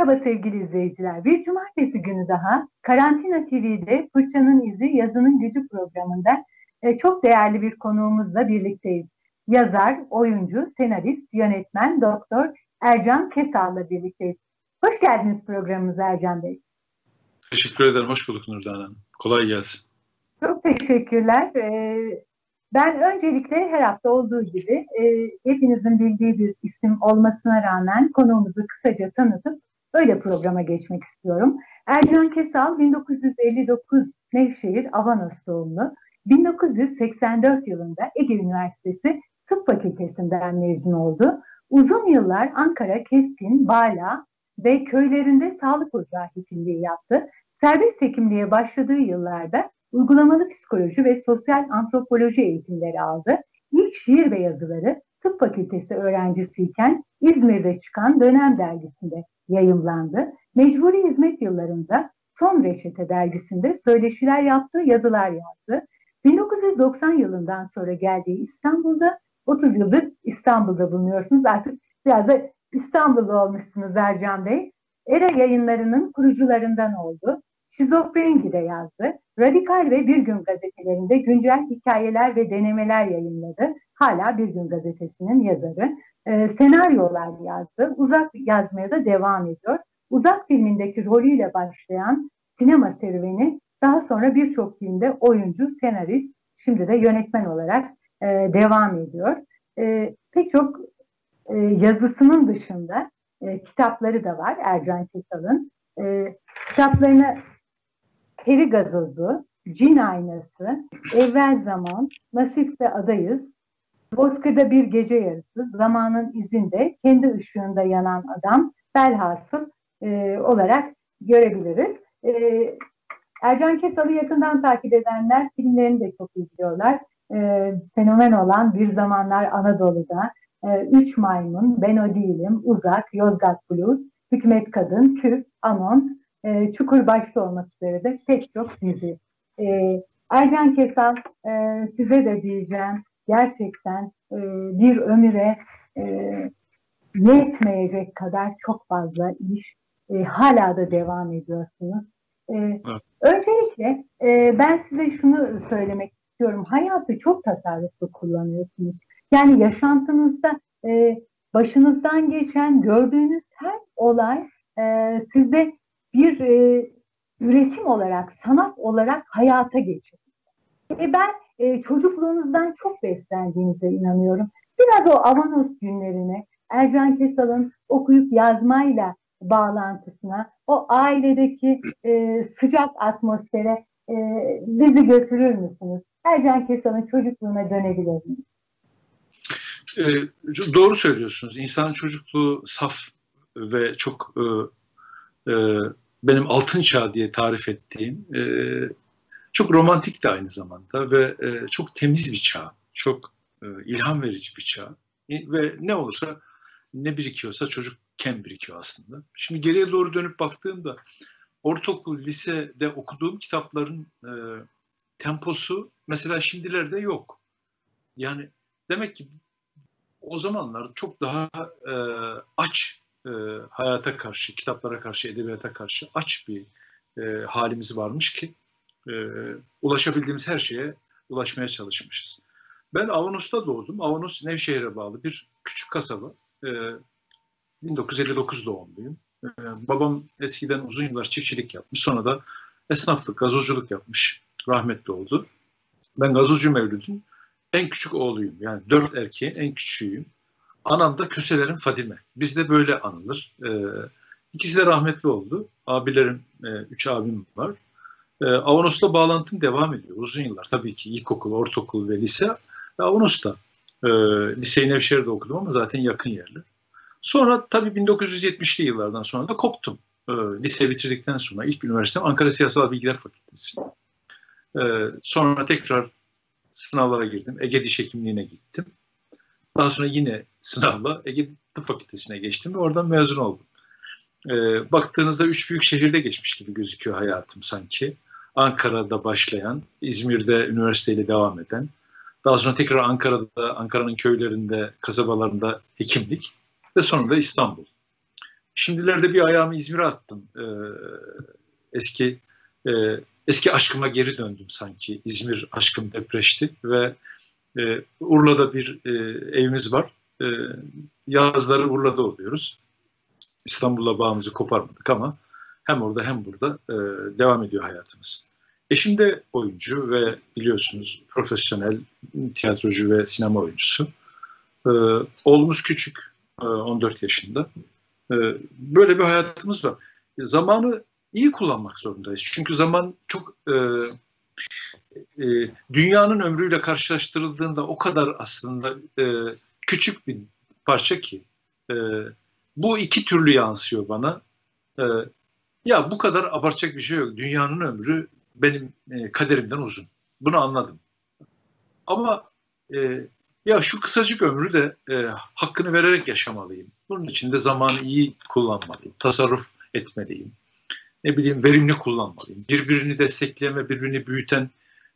Merhaba sevgili izleyiciler. Bir cumartesi günü daha Karantina TV'de Fırçanın İzi Yazının Gücü programında çok değerli bir konuğumuzla birlikteyiz. Yazar, oyuncu, senarist, yönetmen, doktor Ercan Kesal'la birlikteyiz. Hoş geldiniz programımıza Ercan Bey. Teşekkür ederim. Hoş bulduk Nurdan Hanım. Kolay gelsin. Çok teşekkürler. Ben öncelikle her hafta olduğu gibi hepinizin bildiği bir isim olmasına rağmen konuğumuzu kısaca tanıtıp öyle programa geçmek istiyorum. Ercan Kesal 1959 Nevşehir Avanos doğumlu. 1984 yılında Ege Üniversitesi Tıp Fakültesinden mezun oldu. Uzun yıllar Ankara, Keskin, Bala ve köylerinde sağlık ocağı hekimliği yaptı. Serbest hekimliğe başladığı yıllarda uygulamalı psikoloji ve sosyal antropoloji eğitimleri aldı. İlk şiir ve yazıları tıp fakültesi öğrencisiyken İzmir'de çıkan Dönem dergisinde yayımlandı. Mecburi hizmet yıllarında Son Reçete dergisinde söyleşiler yaptı, yazılar yazdı. 1990 yılından sonra geldiği İstanbul'da 30 yıldır İstanbul'da bulunuyorsunuz. Artık biraz da İstanbul'da olmuşsunuz Ercan Bey. Era Yayınları'nın kurucularından oldu. Şizofrengi'de yazdı. Radikal ve Bir Gün gazetelerinde güncel hikayeler ve denemeler yayınladı. Hala Bir Gün gazetesinin yazarı. Senaryolar yazdı. Uzak yazmaya da devam ediyor. Uzak filmindeki rolüyle başlayan sinema serüveni daha sonra birçok filmde oyuncu, senarist, şimdi de yönetmen olarak devam ediyor. Pek çok yazısının dışında kitapları da var Ercan Kesal'ın. Kitaplarını Peri Gazozu, Cin Aynası, Evvel Zaman, Nasipse Adayız, Bozkır'da Bir Gece Yarısı, Zamanın İzinde, Kendi Işığında Yanan Adam, velhasıl olarak görebiliriz. Ercan Kesal'ı yakından takip edenler filmlerini de çok izliyorlar. Fenomen olan Bir Zamanlar Anadolu'da, Üç Maymun, Ben O Değilim, Uzak, Yozgat Blues, Hükümet Kadın, Küp, Anons, Çukur başta olmak üzere de pek çok dizi. Ercan Kesal, size de diyeceğim, gerçekten bir ömüre yetmeyecek kadar çok fazla iş, hala da devam ediyorsunuz. Evet. Öncelikle ben size şunu söylemek istiyorum, hayatı çok tasarruflu kullanıyorsunuz. Yani yaşantınızda başınızdan geçen, gördüğünüz her olay sizde bir üretim olarak, sanat olarak hayata geçiyor. Ben çocukluğunuzdan çok beslendiğinize inanıyorum. Biraz o Avanos günlerine, Ercan Kesal'ın okuyup yazmayla bağlantısına, o ailedeki sıcak atmosfere bizi götürür müsünüz? Ercan Kesal'ın çocukluğuna dönebilir miyiz? Doğru söylüyorsunuz. İnsanın çocukluğu saf ve çok benim altın çağ diye tarif ettiğim çok romantik de aynı zamanda ve çok temiz bir çağ, çok ilham verici bir çağ ve ne olursa ne birikiyorsa çocukken birikiyor aslında. Şimdi geriye doğru dönüp baktığımda ortaokul, lisede okuduğum kitapların temposu mesela şimdilerde yok. Yani demek ki o zamanlar çok daha aç hayata karşı, kitaplara karşı, edebiyata karşı aç bir halimiz varmış ki ulaşabildiğimiz her şeye ulaşmaya çalışmışız. Ben Avanos'ta doğdum. Avanos Nevşehir'e bağlı bir küçük kasaba. 1959 doğumluyum. Babam eskiden uzun yıllar çiftçilik yapmış. Sonra da esnaflık, gazozculuk yapmış. Rahmetli oldu. Ben gazozcu mevludum. En küçük oğluyum. Yani 4 erkeğin en küçüğüyüm. Anam da Köselerin Fadime. Bizde böyle anılır. İkisi de rahmetli oldu. Abilerim, 3 abim var. Avanos'la bağlantım devam ediyor. Uzun yıllar tabii ki ilkokul, ortaokul ve lise. Avanos'ta. Liseyi Nevşehir'de okudum ama zaten yakın yerler. Sonra tabii 1970'li yıllardan sonra da koptum. Lise bitirdikten sonra ilk üniversitem Ankara Siyasal Bilgiler Fakültesi. Sonra tekrar sınavlara girdim. Ege Diş Hekimliği'ne gittim. Daha sonra yine sınavla Ege Tıp Fakültesi'ne geçtim ve oradan mezun oldum. Baktığınızda 3 büyük şehirde geçmiş gibi gözüküyor hayatım sanki. Ankara'da başlayan, İzmir'de üniversiteyle devam eden, daha sonra tekrar Ankara'da, Ankara'nın köylerinde, kasabalarında hekimlik ve sonra da İstanbul. Şimdilerde bir ayağımı İzmir'e attım. Eski eski aşkıma geri döndüm sanki. İzmir aşkım depreşti ve Urla'da bir evimiz var. Yazları Urla'da oluyoruz. İstanbul'la bağımızı koparmadık ama hem orada hem burada devam ediyor hayatımız. Eşim de oyuncu ve biliyorsunuz profesyonel tiyatrocu ve sinema oyuncusu. Oğlumuz küçük, 14 yaşında. Böyle bir hayatımız var. Zamanı iyi kullanmak zorundayız. Çünkü zaman çok dünyanın ömrüyle karşılaştırıldığında o kadar aslında küçük bir parça ki bu iki türlü yansıyor bana. Ya bu kadar abartacak bir şey yok. Dünyanın ömrü benim kaderimden uzun. Bunu anladım. Ama ya şu kısacık ömrü de hakkını vererek yaşamalıyım. Bunun için de zamanı iyi kullanmalıyım. Tasarruf etmeliyim. Ne bileyim verimli kullanmalıyım. Birbirini destekleyen ve birbirini büyüten,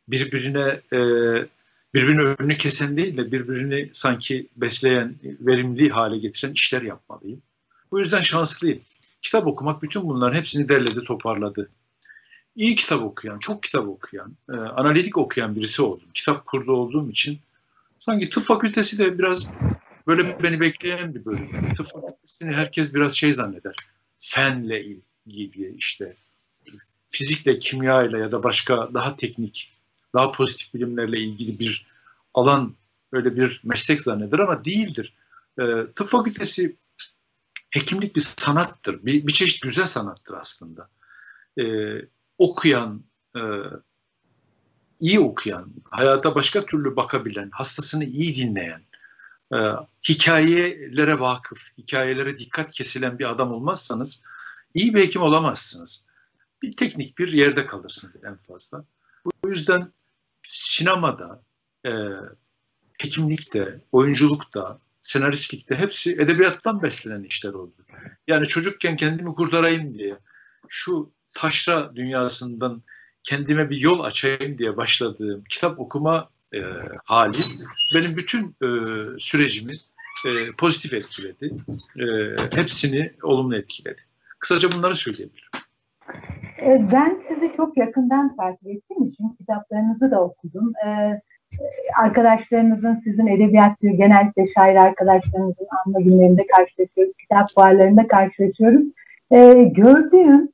birbirinin önünü kesen değil de birbirini sanki besleyen, verimli hale getiren işler yapmalıyım. Bu yüzden şanslıyım. Kitap okumak bütün bunların hepsini derledi, toparladı. İyi kitap okuyan, çok kitap okuyan, analitik okuyan birisi oldum. Kitap kurdu olduğum için sanki tıp fakültesi de biraz böyle beni bekleyen bir bölüm. Tıp fakültesini herkes biraz şey zanneder. Fenle ilgili işte fizikle, kimyayla ya da başka daha teknik, daha pozitif bilimlerle ilgili bir alan, öyle bir meslek zanneder ama değildir. Tıp fakültesi hekimlik bir sanattır. Bir çeşit güzel sanattır aslında. Okuyan, iyi okuyan, hayata başka türlü bakabilen, hastasını iyi dinleyen, hikayelere vakıf, hikayelere dikkat kesilen bir adam olmazsanız iyi bir hekim olamazsınız. Bir teknik bir yerde kalırsınız en fazla. Bu yüzden sinemada, hekimlikte, oyunculukta, senaristlikte hepsi edebiyattan beslenen işler oldu. Yani çocukken kendimi kurtarayım diye, şu taşra dünyasından kendime bir yol açayım diye başladığım kitap okuma hali benim bütün sürecimi pozitif etkiledi. Hepsini olumlu etkiledi. Kısaca bunları söyleyebilirim. Ben sizi çok yakından takip ettiğim için kitaplarınızı da okudum. Arkadaşlarınızın, sizin edebiyatçı, genellikle şair arkadaşlarınızın anma günlerinde karşılaşıyoruz, kitap fuarlarında karşılaşıyoruz. Gördüğüm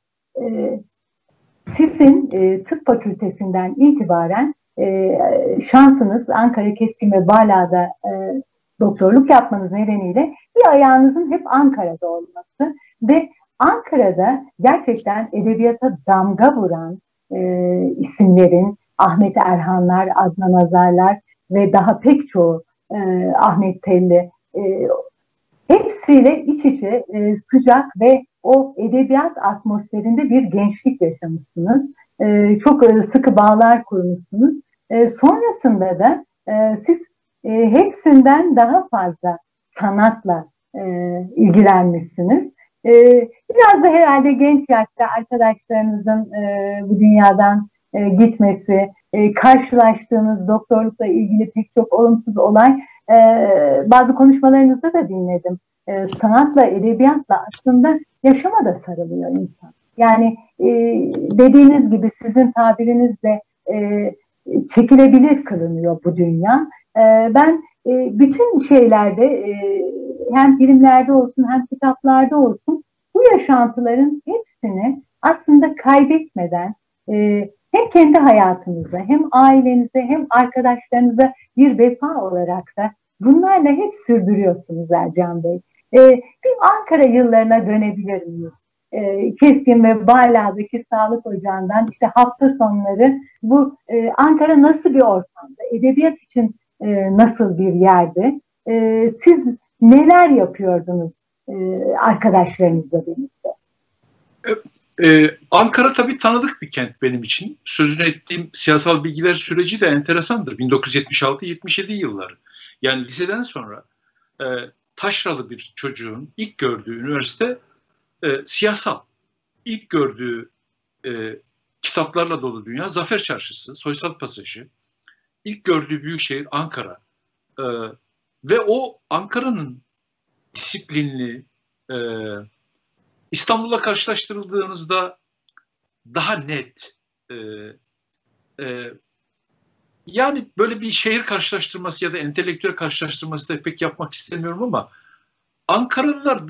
sizin tıp fakültesinden itibaren şansınız Ankara Keskin ve Bala'da doktorluk yapmanız nedeniyle bir ayağınızın hep Ankara'da olması ve Ankara'da gerçekten edebiyata damga vuran isimlerin, Ahmet Erhanlar, Adnan Azarlar ve daha pek çoğu Ahmet Telli hepsiyle iç içe sıcak ve o edebiyat atmosferinde bir gençlik yaşamışsınız. Çok sıkı bağlar kurmuşsunuz. Sonrasında da siz hepsinden daha fazla sanatla ilgilenmişsiniz. Biraz da herhalde genç yaşta arkadaşlarınızın bu dünyadan gitmesi, karşılaştığınız doktorlukla ilgili pek çok olumsuz olay, bazı konuşmalarınızda da dinledim. Sanatla, edebiyatla aslında yaşama da sarılıyor insan. Yani dediğiniz gibi sizin tabirinizle çekilebilir kılınıyor bu dünya. Ben bütün şeylerde hem filmlerde olsun hem kitaplarda olsun bu yaşantıların hepsini aslında kaybetmeden hem kendi hayatınıza hem ailenize hem arkadaşlarınıza bir vefa olarak da bunlarla hep sürdürüyorsunuz Ercan Bey. Bir Ankara yıllarına dönebilir miyiz? Keskin ve Bala'daki sağlık ocağından işte hafta sonları bu Ankara nasıl bir ortamda? Edebiyat için nasıl bir yerde? Siz neler yapıyordunuz arkadaşlarınızla birlikte? Ankara tabii tanıdık bir kent benim için. Sözünü ettiğim siyasal bilgiler süreci de enteresandır. 1976-77 yılları. Yani liseden sonra taşralı bir çocuğun ilk gördüğü üniversite siyasal. İlk gördüğü kitaplarla dolu dünya Zafer Çarşısı, Soysal Pasajı. İlk gördüğü büyük şehir Ankara. Ve o Ankara'nın disiplinli, İstanbul'la karşılaştırıldığınızda daha net, e, yani böyle bir şehir karşılaştırması ya da entelektüel karşılaştırması da pek yapmak istemiyorum ama Ankaralılar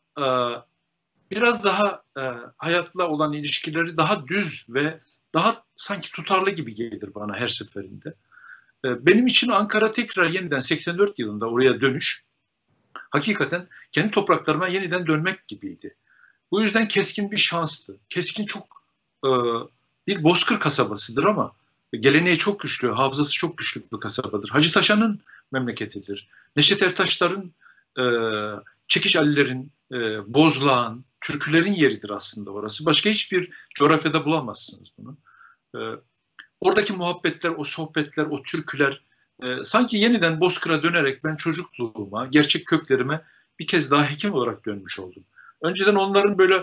biraz daha hayatla olan ilişkileri daha düz ve daha sanki tutarlı gibi gelir bana her seferinde. Benim için Ankara tekrar yeniden 84 yılında oraya dönüş, hakikaten kendi topraklarıma yeniden dönmek gibiydi. Bu yüzden keskin bir şanstı. Keskin çok bir bozkır kasabasıdır ama geleneği çok güçlü, hafızası çok güçlü bir kasabadır. Hacı Taşan'ın memleketidir. Neşet Ertaşlar'ın, Çekiç Ali'lerin, Bozlağ'ın, türkülerin yeridir aslında orası. Başka hiçbir coğrafyada bulamazsınız bunu. Oradaki muhabbetler, o sohbetler, o türküler sanki yeniden Bozkır'a dönerek ben çocukluğuma, gerçek köklerime bir kez daha hekim olarak dönmüş oldum. Önceden onların böyle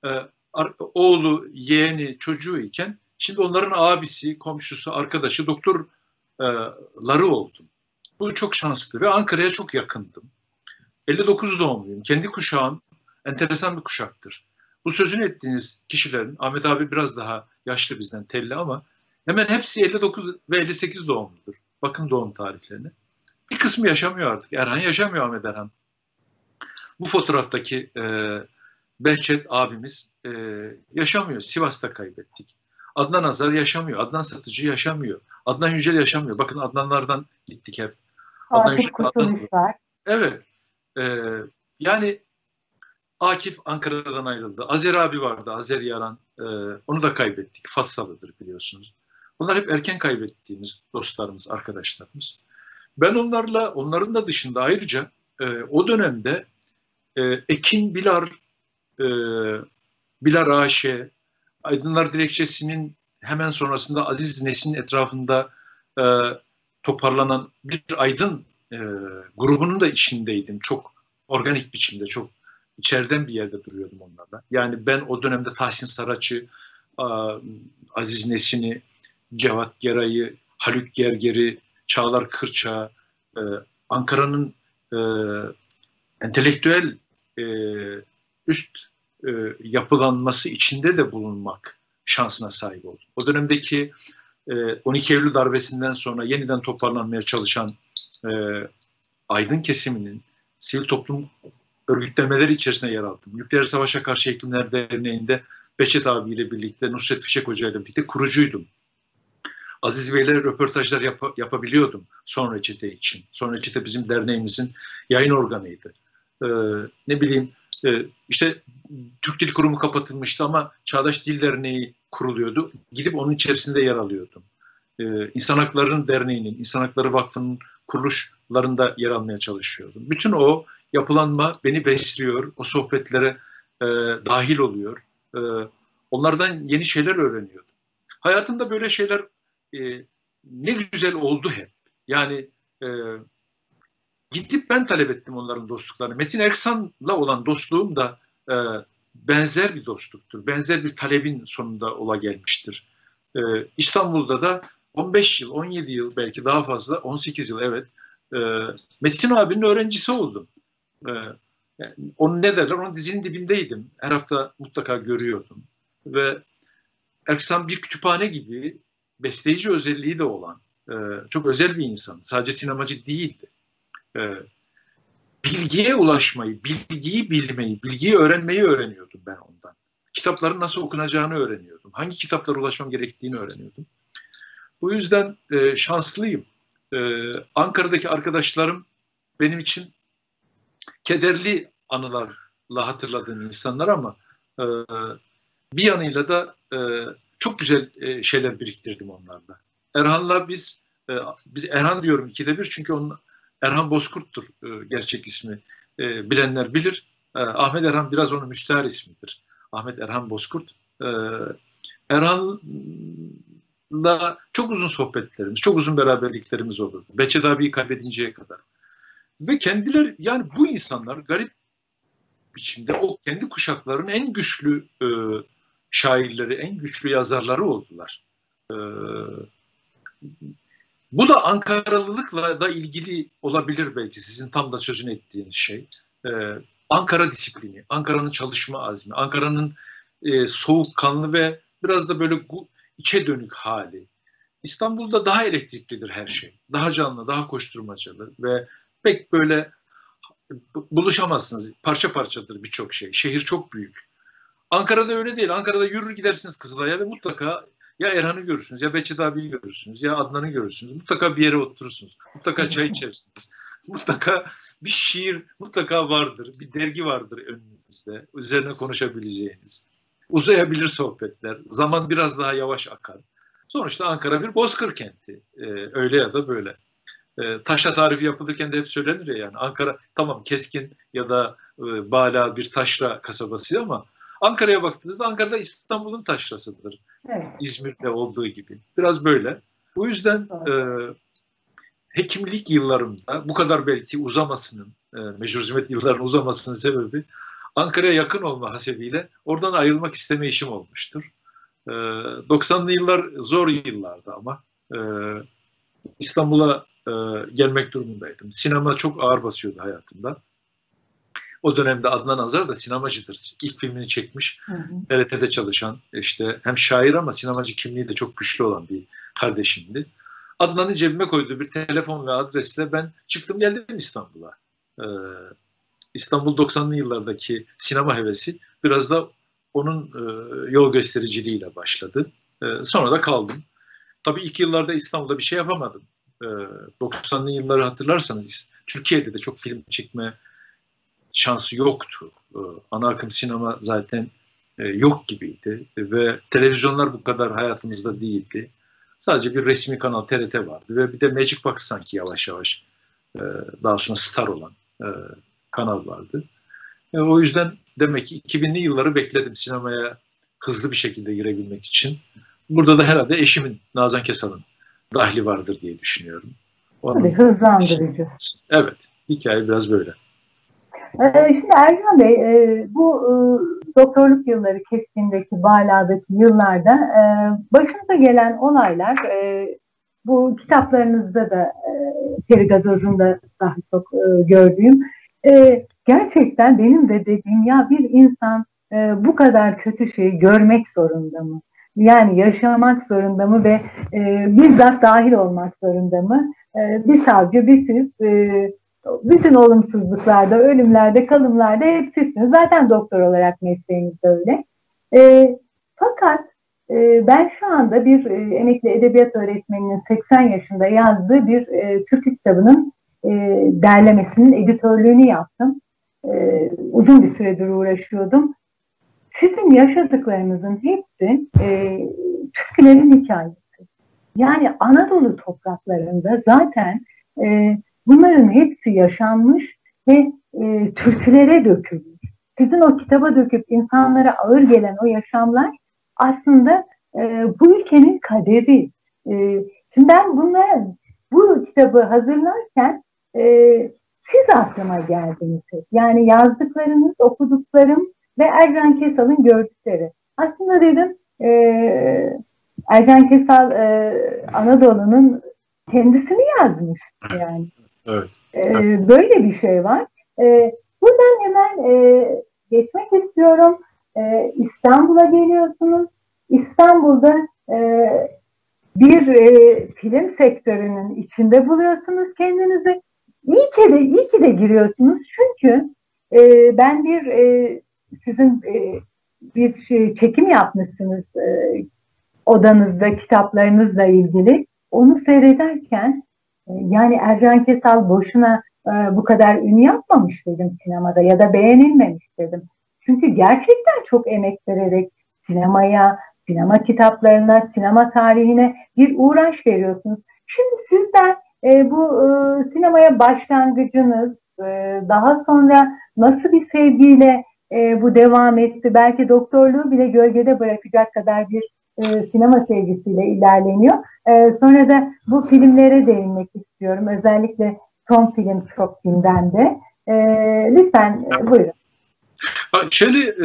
oğlu, yeğeni, çocuğu iken şimdi onların abisi, komşusu, arkadaşı, doktorları oldum. Bu çok şanslı ve Ankara'ya çok yakındım. 59 doğumluyum. Kendi kuşağım enteresan bir kuşaktır. Bu sözünü ettiğiniz kişilerin, Ahmet abi biraz daha yaşlı bizden, telli ama hemen hepsi 59 ve 58 doğumludur. Bakın doğum tarihlerine. Bir kısmı yaşamıyor artık. Erhan yaşamıyor, Ahmet Erhan. Bu fotoğraftaki Behçet abimiz yaşamıyor. Sivas'ta kaybettik. Adnan Azar yaşamıyor. Adnan Satıcı yaşamıyor. Adnan Yücel yaşamıyor. Bakın Adnanlardan gittik hep. Adnan Artık Yücel, kurtuluşlar. evet. Yani Akif Ankara'dan ayrıldı. Azer abi vardı. Azer Yaran. Onu da kaybettik. Fassalıdır biliyorsunuz. Bunlar hep erken kaybettiğimiz dostlarımız, arkadaşlarımız. Ben onların da dışında ayrıca o dönemde Ekin Bilar, Bilar Aşe, Aydınlar Dilekçesi'nin hemen sonrasında Aziz Nesin etrafında toparlanan bir aydın grubunun da içindeydim. Çok organik biçimde, çok içeriden bir yerde duruyordum onlarla. Yani ben o dönemde Tahsin Saraç'ı, Aziz Nesin'i, Cevat Geray'ı, Haluk Gerger'i, Çağlar Kırçak'ı, Ankara'nın entelektüel üst yapılanması içinde de bulunmak şansına sahip oldum. O dönemdeki 12 Eylül darbesinden sonra yeniden toparlanmaya çalışan aydın kesiminin sivil toplum örgütlemeleri içerisinde yer aldım. Nükleer Savaşa Karşı Hekimler Derneği'nde Behçet abiyle birlikte, Nusret Fişek Hoca ile birlikte kurucuydum. Aziz Bey'le röportajlar yapabiliyordum Son Reçete için. Son Reçete bizim derneğimizin yayın organıydı. Ne bileyim, işte Türk Dil Kurumu kapatılmıştı ama Çağdaş Dil Derneği kuruluyordu. Gidip onun içerisinde yer alıyordum. İnsan Hakları Derneği'nin, İnsan Hakları Vakfı'nın kuruluşlarında yer almaya çalışıyordum. Bütün o yapılanma beni besliyor, o sohbetlere dahil oluyor. Onlardan yeni şeyler öğreniyordum. Hayatımda böyle şeyler ne güzel oldu hep. Yani gidip ben talep ettim onların dostluklarını. Metin Erksan'la olan dostluğum da benzer bir dostluktur. Benzer bir talebin sonunda ola gelmiştir. İstanbul'da da 15 yıl, 17 yıl belki daha fazla, 18 yıl evet. Metin abinin öğrencisi oldum. Yani onun ne derler? Onun dizinin dibindeydim. Her hafta mutlaka görüyordum. Ve Erksan bir kütüphane gibi besleyici özelliği de olan çok özel bir insan. Sadece sinemacı değildi. Bilgiye ulaşmayı, bilgiyi bilmeyi, bilgiyi öğrenmeyi öğreniyordum ben ondan. Kitapların nasıl okunacağını öğreniyordum. Hangi kitaplara ulaşmam gerektiğini öğreniyordum. Bu yüzden şanslıyım. Ankara'daki arkadaşlarım benim için kederli anılarla hatırladığım insanlar ama bir yanıyla da çok güzel şeyler biriktirdim onlarla. Erhan'la biz Erhan diyorum ikide bir çünkü onun Erhan Bozkurt'tur gerçek ismi. Bilenler bilir. Ahmet Erhan biraz onun müstehar ismidir. Ahmet Erhan Bozkurt. Erhan'la çok uzun sohbetlerimiz, çok uzun beraberliklerimiz olurdu. Behçet abiyi kaybedinceye kadar. Ve kendileri, yani bu insanlar garip biçimde o kendi kuşaklarının en güçlü şairleri, en güçlü yazarları oldular. Bu da Ankaralılıkla da ilgili olabilir belki sizin tam da sözünü ettiğiniz şey. Ankara disiplini, Ankara'nın çalışma azmi, Ankara'nın soğukkanlı ve biraz da böyle içe dönük hali. İstanbul'da daha elektriklidir her şey. Daha canlı, daha koşturmacalı ve pek böyle buluşamazsınız. Parça parçadır birçok şey. Şehir çok büyük. Ankara'da öyle değil. Ankara'da yürür gidersiniz Kızılay'a ve mutlaka ya Erhan'ı görürsünüz, ya Behçet abiyi görürsünüz, ya Adnan'ı görürsünüz. Mutlaka bir yere oturursunuz. Mutlaka çay içersiniz. Mutlaka bir şiir mutlaka vardır. Bir dergi vardır önünüzde. Üzerine konuşabileceğiniz. Uzayabilir sohbetler. Zaman biraz daha yavaş akar. Sonuçta Ankara bir bozkır kenti. Öyle ya da böyle. Taşra tarifi yapılırken de hep söylenir ya, yani Ankara tamam keskin ya da bala bir taşra kasabası ama Ankara'ya baktığınızda Ankara'da İstanbul'un taşrasıdır. Evet. İzmir'de olduğu gibi. Biraz böyle. O yüzden hekimlik yıllarımda bu kadar belki uzamasının, mecbur hizmet yıllarının uzamasının sebebi Ankara'ya yakın olma hasebiyle oradan ayrılmak isteme işim olmuştur. 90'lı yıllar zor yıllardı ama İstanbul'a gelmek durumundaydım. Sinema çok ağır basıyordu hayatımda. O dönemde Adnan Azar da sinemacıdır. İlk filmini çekmiş. TRT'de çalışan, işte hem şair ama sinemacı kimliği de çok güçlü olan bir kardeşimdi. Adnan'ın cebime koyduğu bir telefon ve adresle ben çıktım geldim İstanbul'a. İstanbul 90'lı yıllardaki sinema hevesi biraz da onun yol göstericiliğiyle başladı. Sonra da kaldım. Tabii ilk yıllarda İstanbul'da bir şey yapamadım. 90'lı yılları hatırlarsanız Türkiye'de de çok film çekme şansı yoktu. Ana akım sinema zaten yok gibiydi ve televizyonlar bu kadar hayatımızda değildi. Sadece bir resmi kanal TRT vardı ve bir de Magic Box sanki yavaş yavaş daha sonra Star olan kanal vardı. O yüzden demek ki 2000'li yılları bekledim sinemaya hızlı bir şekilde girebilmek için. Burada da herhalde eşimin, Nazan Kesal'ın dahli vardır diye düşünüyorum. Tabii hızlandırıcı. Evet, hikaye biraz böyle. Şimdi Ercan Bey, bu doktorluk yılları Keskin'deki, Bala'daki yıllarda başınıza gelen olaylar, bu kitaplarınızda da Peri Gazoz'unda daha çok gördüğüm, gerçekten benim de dediğim ya bir insan bu kadar kötü şeyi görmek zorunda mı? Yani yaşamak zorunda mı ve bizzat dahil olmak zorunda mı? Bir savcı, bir siz, bütün olumsuzluklarda, ölümlerde, kalımlarda hep sizsiniz. Zaten doktor olarak mesleğiniz de öyle. Fakat ben şu anda bir emekli edebiyat öğretmeninin 80 yaşında yazdığı bir türkü kitabının derlemesinin editörlüğünü yaptım. Uzun bir süredir uğraşıyordum. Sizin yaşadıklarınızın hepsi türkülerin hikayesi. Yani Anadolu topraklarında zaten bunların hepsi yaşanmış ve türkülere dökülmüş. Sizin o kitaba döküp insanlara ağır gelen o yaşamlar aslında bu ülkenin kaderi. Şimdi ben bu kitabı hazırlarken siz aklıma geldiniz. Yani yazdıklarınız, okuduklarım ve Ercan Kesal'ın gördükleri. Aslında dedim Ercan Kesal Anadolu'nun kendisini yazmış yani. Evet. Böyle bir şey var. Buradan hemen geçmek istiyorum. İstanbul'a geliyorsunuz. İstanbul'da bir film sektörünün içinde buluyorsunuz kendinizi. İyi ki de giriyorsunuz. Çünkü ben sizin bir çekim yapmışsınız odanızda kitaplarınızla ilgili. Onu seyrederken yani Ercan Kesal boşuna bu kadar ün yapmamış dedim sinemada ya da beğenilmemiş dedim. Çünkü gerçekten çok emek vererek sinemaya, sinema kitaplarına, sinema tarihine bir uğraş veriyorsunuz. Şimdi sizden bu sinemaya başlangıcınız, daha sonra nasıl bir sevgiyle bu devam etti? Belki doktorluğu bile gölgede bırakacak kadar bir sinema sevgisiyle ilerleniyor. Sonra da bu filmlere değinmek istiyorum. Özellikle son film çok gündemde. Lütfen buyurun. Şöyle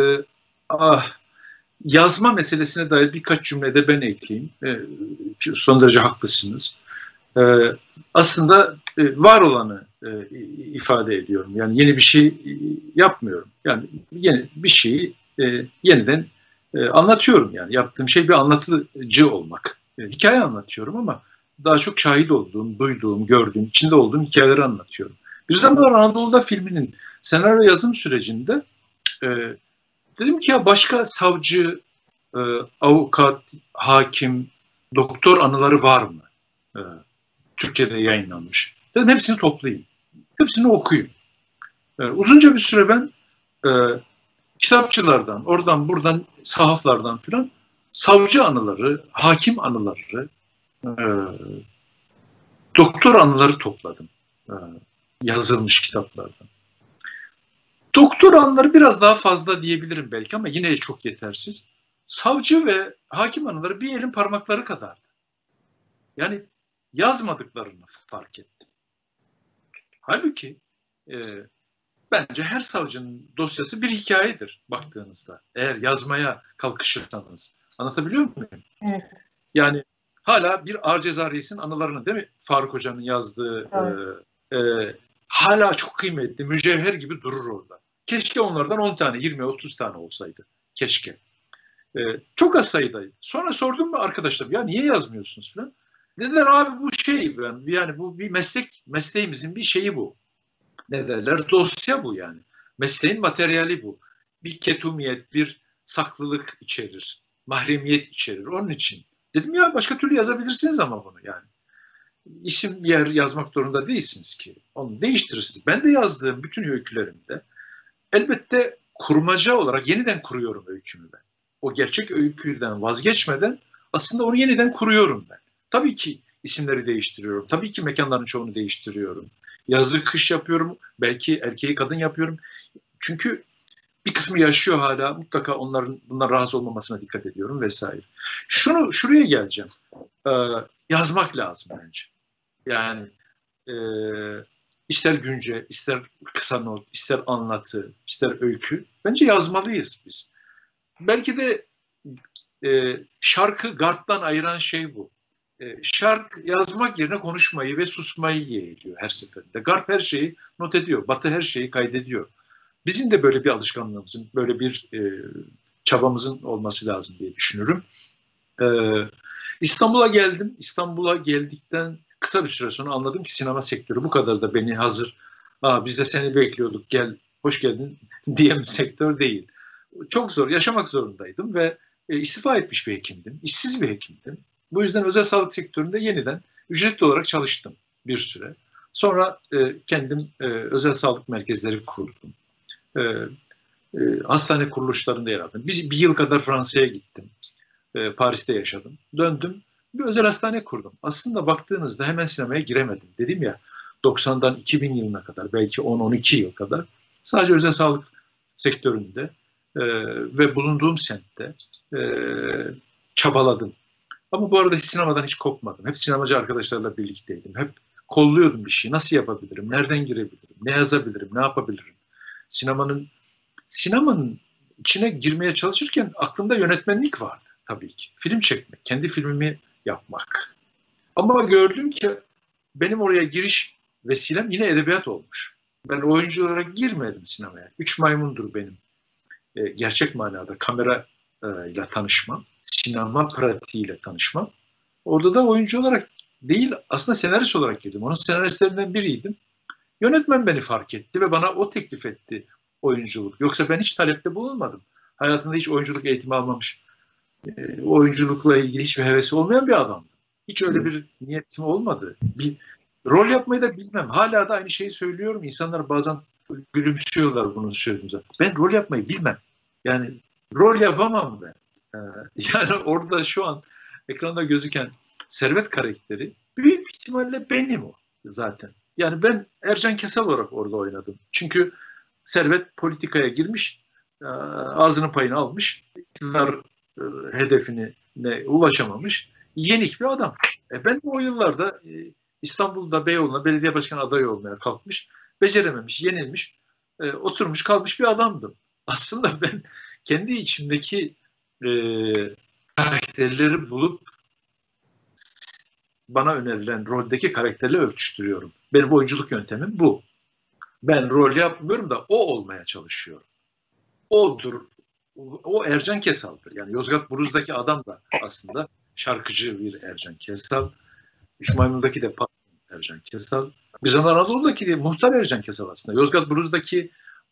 yazma meselesine dair birkaç cümlede ben ekleyeyim. Son derece haklısınız. Aslında var olanı ifade ediyorum. Yani yeni bir şey yapmıyorum. Yani yeni bir şeyi yeniden anlatıyorum yani. Yaptığım şey bir anlatıcı olmak. Hikaye anlatıyorum ama daha çok şahit olduğum, duyduğum, gördüğüm, içinde olduğum hikayeleri anlatıyorum. Bir zamanlar Anadolu'da filminin senaryo yazım sürecinde e, dedim ki ya başka savcı, avukat, hakim, doktor anıları var mı? Türkçe'de yayınlanmış. Dedim hepsini toplayayım. Hepsini okuyayım. Uzunca bir süre ben kitapçılardan, oradan buradan, sahaflardan filan savcı anıları, hakim anıları, e, doktor anıları topladım. Yazılmış kitaplardan. Doktor anıları biraz daha fazla diyebilirim belki ama yine çok yetersiz. Savcı ve hakim anıları bir elin parmakları kadardı. Yani yazmadıklarını fark ettim. Halbuki bence her savcının dosyası bir hikayedir baktığınızda. Eğer yazmaya kalkışırsanız. Anlatabiliyor muyum? Evet. Yani hala bir Ağır Ceza Reis'in anılarını değil mi? Faruk Hoca'nın yazdığı hala çok kıymetli, mücevher gibi durur orada. Keşke onlardan 10 tane, 20-30 tane olsaydı. Keşke. Çok az sayıdaydı. Sonra sordum mu arkadaşlarım ya niye yazmıyorsunuz falan. Dediler abi bu şey yani bu bir mesleğimizin bir şeyi bu. Ne derler? Dosya bu yani. Mesleğin materyali bu. Bir ketumiyet, bir saklılık içerir. Mahremiyet içerir. Onun için. Dedim ya başka türlü yazabilirsiniz ama bunu yani. İsim yer yazmak zorunda değilsiniz ki. Onu değiştirirsiniz. Ben de yazdığım bütün öykülerimde elbette kurmaca olarak yeniden kuruyorum öykümü ben. O gerçek öyküden vazgeçmeden aslında onu yeniden kuruyorum ben. Tabii ki isimleri değiştiriyorum. Tabii ki mekanların çoğunu değiştiriyorum. Yazı kış yapıyorum. Belki erkeği kadın yapıyorum. Çünkü bir kısmı yaşıyor hala. Mutlaka bunlar rahatsız olmamasına dikkat ediyorum vesaire. Şuraya geleceğim. Yazmak lazım bence. Yani ister günce, ister kısa not, ister anlatı, ister öykü. Bence yazmalıyız biz. Belki de şarkı Garp'tan ayıran şey bu. Şarkı yazmak yerine konuşmayı ve susmayı yeğliyor her seferinde. Garp her şeyi not ediyor. Batı her şeyi kaydediyor. Bizim de böyle bir alışkanlığımızın, böyle bir çabamızın olması lazım diye düşünüyorum. İstanbul'a geldim. İstanbul'a geldikten kısa bir süre sonra anladım ki sinema sektörü bu kadar da beni hazır, biz de seni bekliyorduk, gel, hoş geldin diyen bir sektör değil. Çok zor, yaşamak zorundaydım ve istifa etmiş bir hekimdim, işsiz bir hekimdim. Bu yüzden özel sağlık sektöründe yeniden ücretli olarak çalıştım bir süre. Sonra kendim özel sağlık merkezleri kurdum. Hastane kuruluşlarında yer aldım. Bir yıl kadar Fransa'ya gittim. Paris'te yaşadım. Döndüm. Bir özel hastane kurdum. Aslında baktığınızda hemen sinemaya giremedim. Dedim ya 90'dan 2000 yılına kadar belki 10-12 yıl kadar sadece özel sağlık sektöründe ve bulunduğum semtte çabaladım. Ama bu arada sinemadan hiç kopmadım. Hep sinemacı arkadaşlarla birlikteydim. Hep kolluyordum bir şey. Nasıl yapabilirim? Nereden girebilirim? Ne yazabilirim? Ne yapabilirim? Sinemanın içine girmeye çalışırken aklımda yönetmenlik vardı tabii ki. Film çekmek, kendi filmimi yapmak. Ama gördüm ki benim oraya giriş vesilem yine edebiyat olmuş. Ben oyuncu olarak girmedim sinemaya. Üç maymundur benim gerçek manada kamera ile tanışmam, sinema pratiğiyle tanışmam. Orada da oyuncu olarak değil, aslında senarist olarak girdim. Onun senaristlerinden biriydim. Yönetmen beni fark etti ve bana o teklif etti oyunculuk. Yoksa ben hiç talepte bulunmadım. Hayatında hiç oyunculuk eğitimi almamış, oyunculukla ilgili hiçbir hevesi olmayan bir adamdı. Hiç öyle bir niyetim olmadı. Bir rol yapmayı da bilmem. Hala da aynı şeyi söylüyorum. İnsanlar bazen gülümsüyorlar bunun söylediğimde. Ben rol yapmayı bilmem. Yani rol yapamam ben. Yani orada şu an ekranda gözüken Servet karakteri büyük ihtimalle benim o zaten. Yani ben Ercan Kesal olarak orada oynadım. Çünkü Servet politikaya girmiş, ağzının payını almış, iktidar hedefine ulaşamamış, yenik bir adam. Ben o yıllarda İstanbul'da Beyoğlu'na belediye başkanı adayı olmaya kalkmış, becerememiş, yenilmiş, oturmuş kalmış bir adamdım. Aslında ben kendi içimdeki karakterleri bulup bana önerilen roldeki karakterle örtüştürüyorum. Benim oyunculuk yöntemim bu. Ben rol yapmıyorum da o olmaya çalışıyorum. Odur. O Ercan Kesal'dır. Yani Yozgat Buruz'daki adam da aslında şarkıcı bir Ercan Kesal. Üç Maymun'daki de patron Ercan Kesal. Bizim Anadolu'daki de muhtar Ercan Kesal aslında. Yozgat Buruz'daki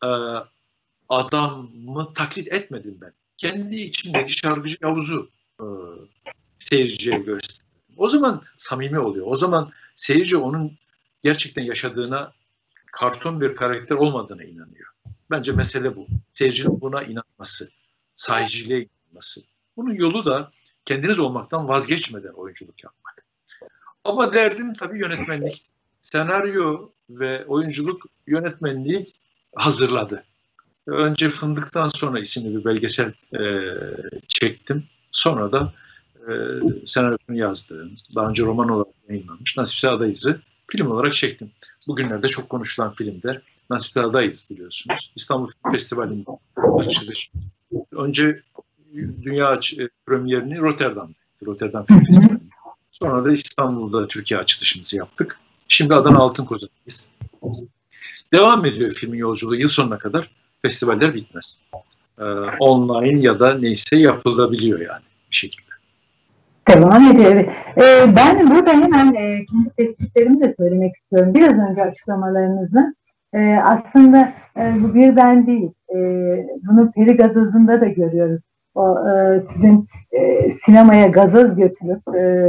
adamı taklit etmedim ben. Kendi içindeki şarkıcı Yavuz'u seyirciye gösterdim. O zaman samimi oluyor. O zaman seyirci onun gerçekten yaşadığına, karton bir karakter olmadığına inanıyor. Bence mesele bu. Seyircinin buna inanması, sahiciliğe inanması. Bunun yolu da kendiniz olmaktan vazgeçmeden oyunculuk yapmak. Ama derdim tabii yönetmenlik. Senaryo ve oyunculuk yönetmenliği hazırladı. Önce Fındık'tan sonra isimli bir belgesel çektim. Sonra da senaryosunu yazdığım, daha önce roman olarak yayınlanmış Nasipse Adayız'ı film olarak çektim. Bugünlerde çok konuşulan filmler Nasipse Adayız biliyorsunuz. İstanbul Film Festivali'nin açılışı. Önce dünya premierini Rotterdam Film Festivali. Sonra da İstanbul'da Türkiye açılışımızı yaptık. Şimdi Adana Altın Koza'dayız. Devam ediyor filmin yolculuğu. Yıl sonuna kadar festivaller bitmez. Online ya da neyse yapılabiliyor yani bir şekilde. Devam ediyor. Ben burada hemen kendi tespitlerimi de söylemek istiyorum. Biraz önce açıklamalarınızı. Aslında bu bir ben değil. Bunu peri gazozunda da görüyoruz. O sizin sinemaya gazoz götürüp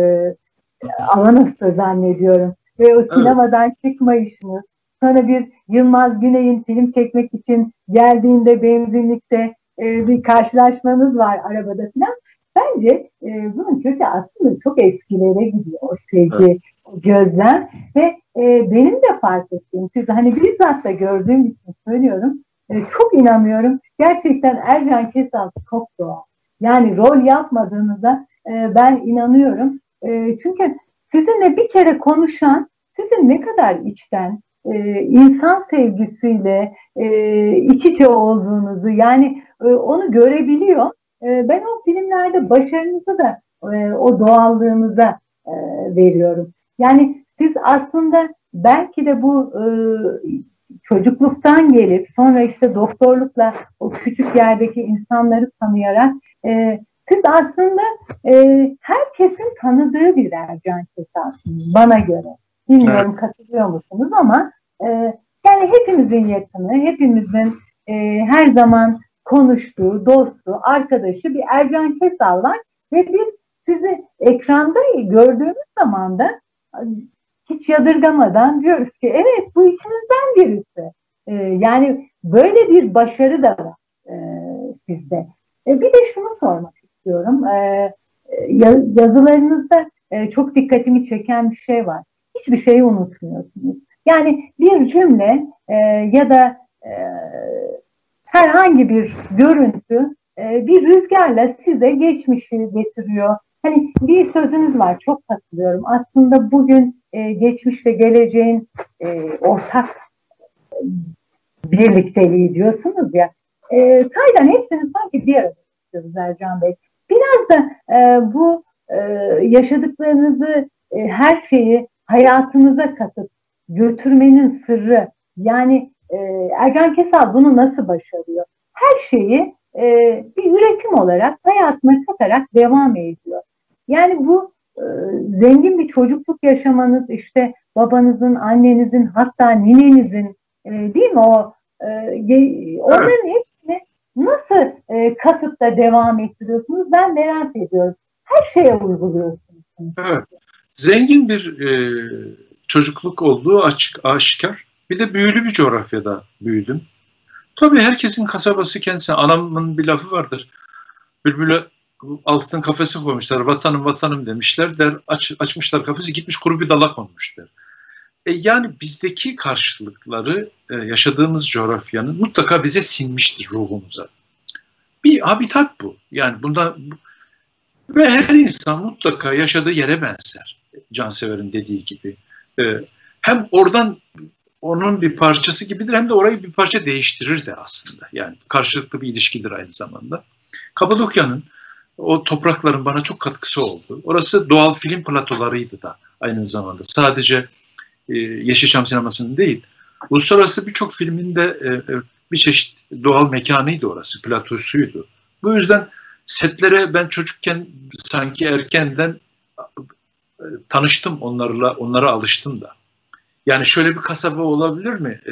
Avanos'ta zannediyorum. Ve o sinemadan çıkmayışınız. Sonra bir Yılmaz Güney'in film çekmek için geldiğinde benzinlikte bir karşılaşmanız var arabada falan. Bence bunun kökü aslında çok eskilere gidiyor. O sevgi, o gözlem ve benim de fark ettiğim, siz hani bizzat da gördüğüm için söylüyorum. Çok inanıyorum. Gerçekten Ercan Kesal çok doğal. Yani rol yapmadığınızda ben inanıyorum. Çünkü sizinle bir kere konuşan, sizin ne kadar içten, insan sevgisiyle iç içe olduğunuzu, yani onu görebiliyor. Ben o filmlerde başarınızı da o doğallığınıza veriyorum. Yani siz aslında belki de bu çocukluktan gelip sonra işte doktorlukla o küçük yerdeki insanları tanıyarak siz aslında herkesin tanıdığı bir Ercan Kesal'sınız bana göre. Bilmiyorum katılıyor musunuz ama yani hepimizin yakını, hepimizin her zaman konuştuğu, dostu, arkadaşı bir Ercan Kesal var ve biz sizi ekranda gördüğümüz zaman da hiç yadırgamadan diyoruz ki evet bu içinizden birisi. Yani böyle bir başarı da var sizde. Bir de şunu sormak istiyorum. Yazılarınızda çok dikkatimi çeken bir şey var. Hiçbir şeyi unutmuyorsunuz. Yani bir cümle ya da herhangi bir görüntü bir rüzgarla size geçmişi getiriyor. Hani bir sözünüz var, çok katılıyorum. Aslında bugün geçmişle geleceğin ortak birlikteliği diyorsunuz ya. Sayeden hepsini sanki bir arada istiyoruz Ercan Bey. Biraz da bu yaşadıklarınızı, her şeyi hayatınıza katıp götürmenin sırrı, yani Ercan Kesal bunu nasıl başarıyor? Her şeyi bir üretim olarak hayatına katarak devam ediyor. Yani bu zengin bir çocukluk yaşamanız, işte babanızın, annenizin, hatta ninenizin değil mi o onların hepsini nasıl katıp da devam ettiriyorsunuz? Ben merak ediyorum. Her şeye uyguluyorsunuz. Evet. Zengin bir çocukluk olduğu açık, aşikar. Bir de büyülü bir coğrafyada büyüdüm. Tabii herkesin kasabası kendisine. Anamın bir lafı vardır. Bülbül'e altın kafesi koymuşlar. Vatanım vatanım demişler. Açmışlar kafesi, gitmiş kuru bir dala konmuşlar. Yani bizdeki karşılıkları yaşadığımız coğrafyanın mutlaka bize sinmiştir ruhumuza. Bir habitat bu. Yani bunda ve her insan mutlaka yaşadığı yere benzer. Cansever'in dediği gibi. Hem oradan onun bir parçası gibidir hem de orayı bir parça değiştirir de aslında. Yani karşılıklı bir ilişkidir aynı zamanda. Kapadokya'nın, o toprakların bana çok katkısı oldu. Orası doğal film platolarıydı da aynı zamanda. Sadece Yeşilçam sinemasının değil, uluslararası birçok filminde bir çeşit doğal mekanıydı orası, platosuydu. Bu yüzden setlere ben çocukken sanki erkenden tanıştım onlarla, onlara alıştım da. Yani şöyle bir kasaba olabilir mi?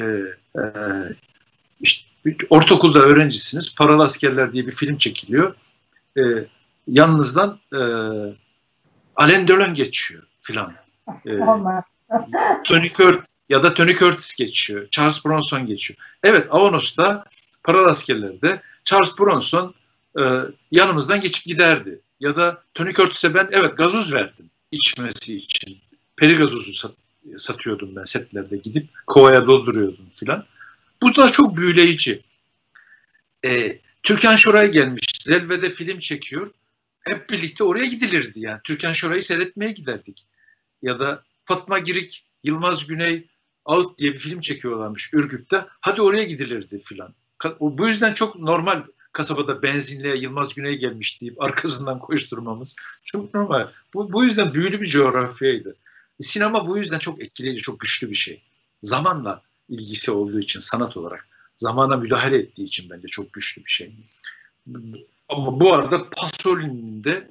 İşte ortaokulda öğrencisiniz, Paralı Askerler diye bir film çekiliyor. Yanınızdan Alain Delon geçiyor filan. Olmaz. Tony Curtis ya da Tony Curtis geçiyor. Charles Bronson geçiyor. Evet, Avanos'ta Paralı Askerler'de Charles Bronson yanımızdan geçip giderdi. Ya da Tony Curtis'e ben gazoz verdim içmesi için. Peri gazozu satıyordum ben setlerde, gidip kovaya dolduruyordum filan. Bu da çok büyüleyici. Türkan Şoray gelmiş, Zelve'de film çekiyor. Hep birlikte oraya gidilirdi yani. Türkan Şoray'ı seyretmeye giderdik. Ya da Fatma Girik, Yılmaz Güney, Ağıt diye bir film çekiyorlarmış Ürgüp'te. Hadi oraya gidilirdi filan. Bu yüzden çok normal kasabada benzinliğe Yılmaz Güney gelmiş deyip arkasından koşturmamız. Çok normal. Bu yüzden büyülü bir coğrafyaydı. Sinema bu yüzden çok etkileyici, çok güçlü bir şey. Zamanla ilgisi olduğu için, sanat olarak. Zamana müdahale ettiği için bence çok güçlü bir şey. Ama bu arada Pasolini'nin de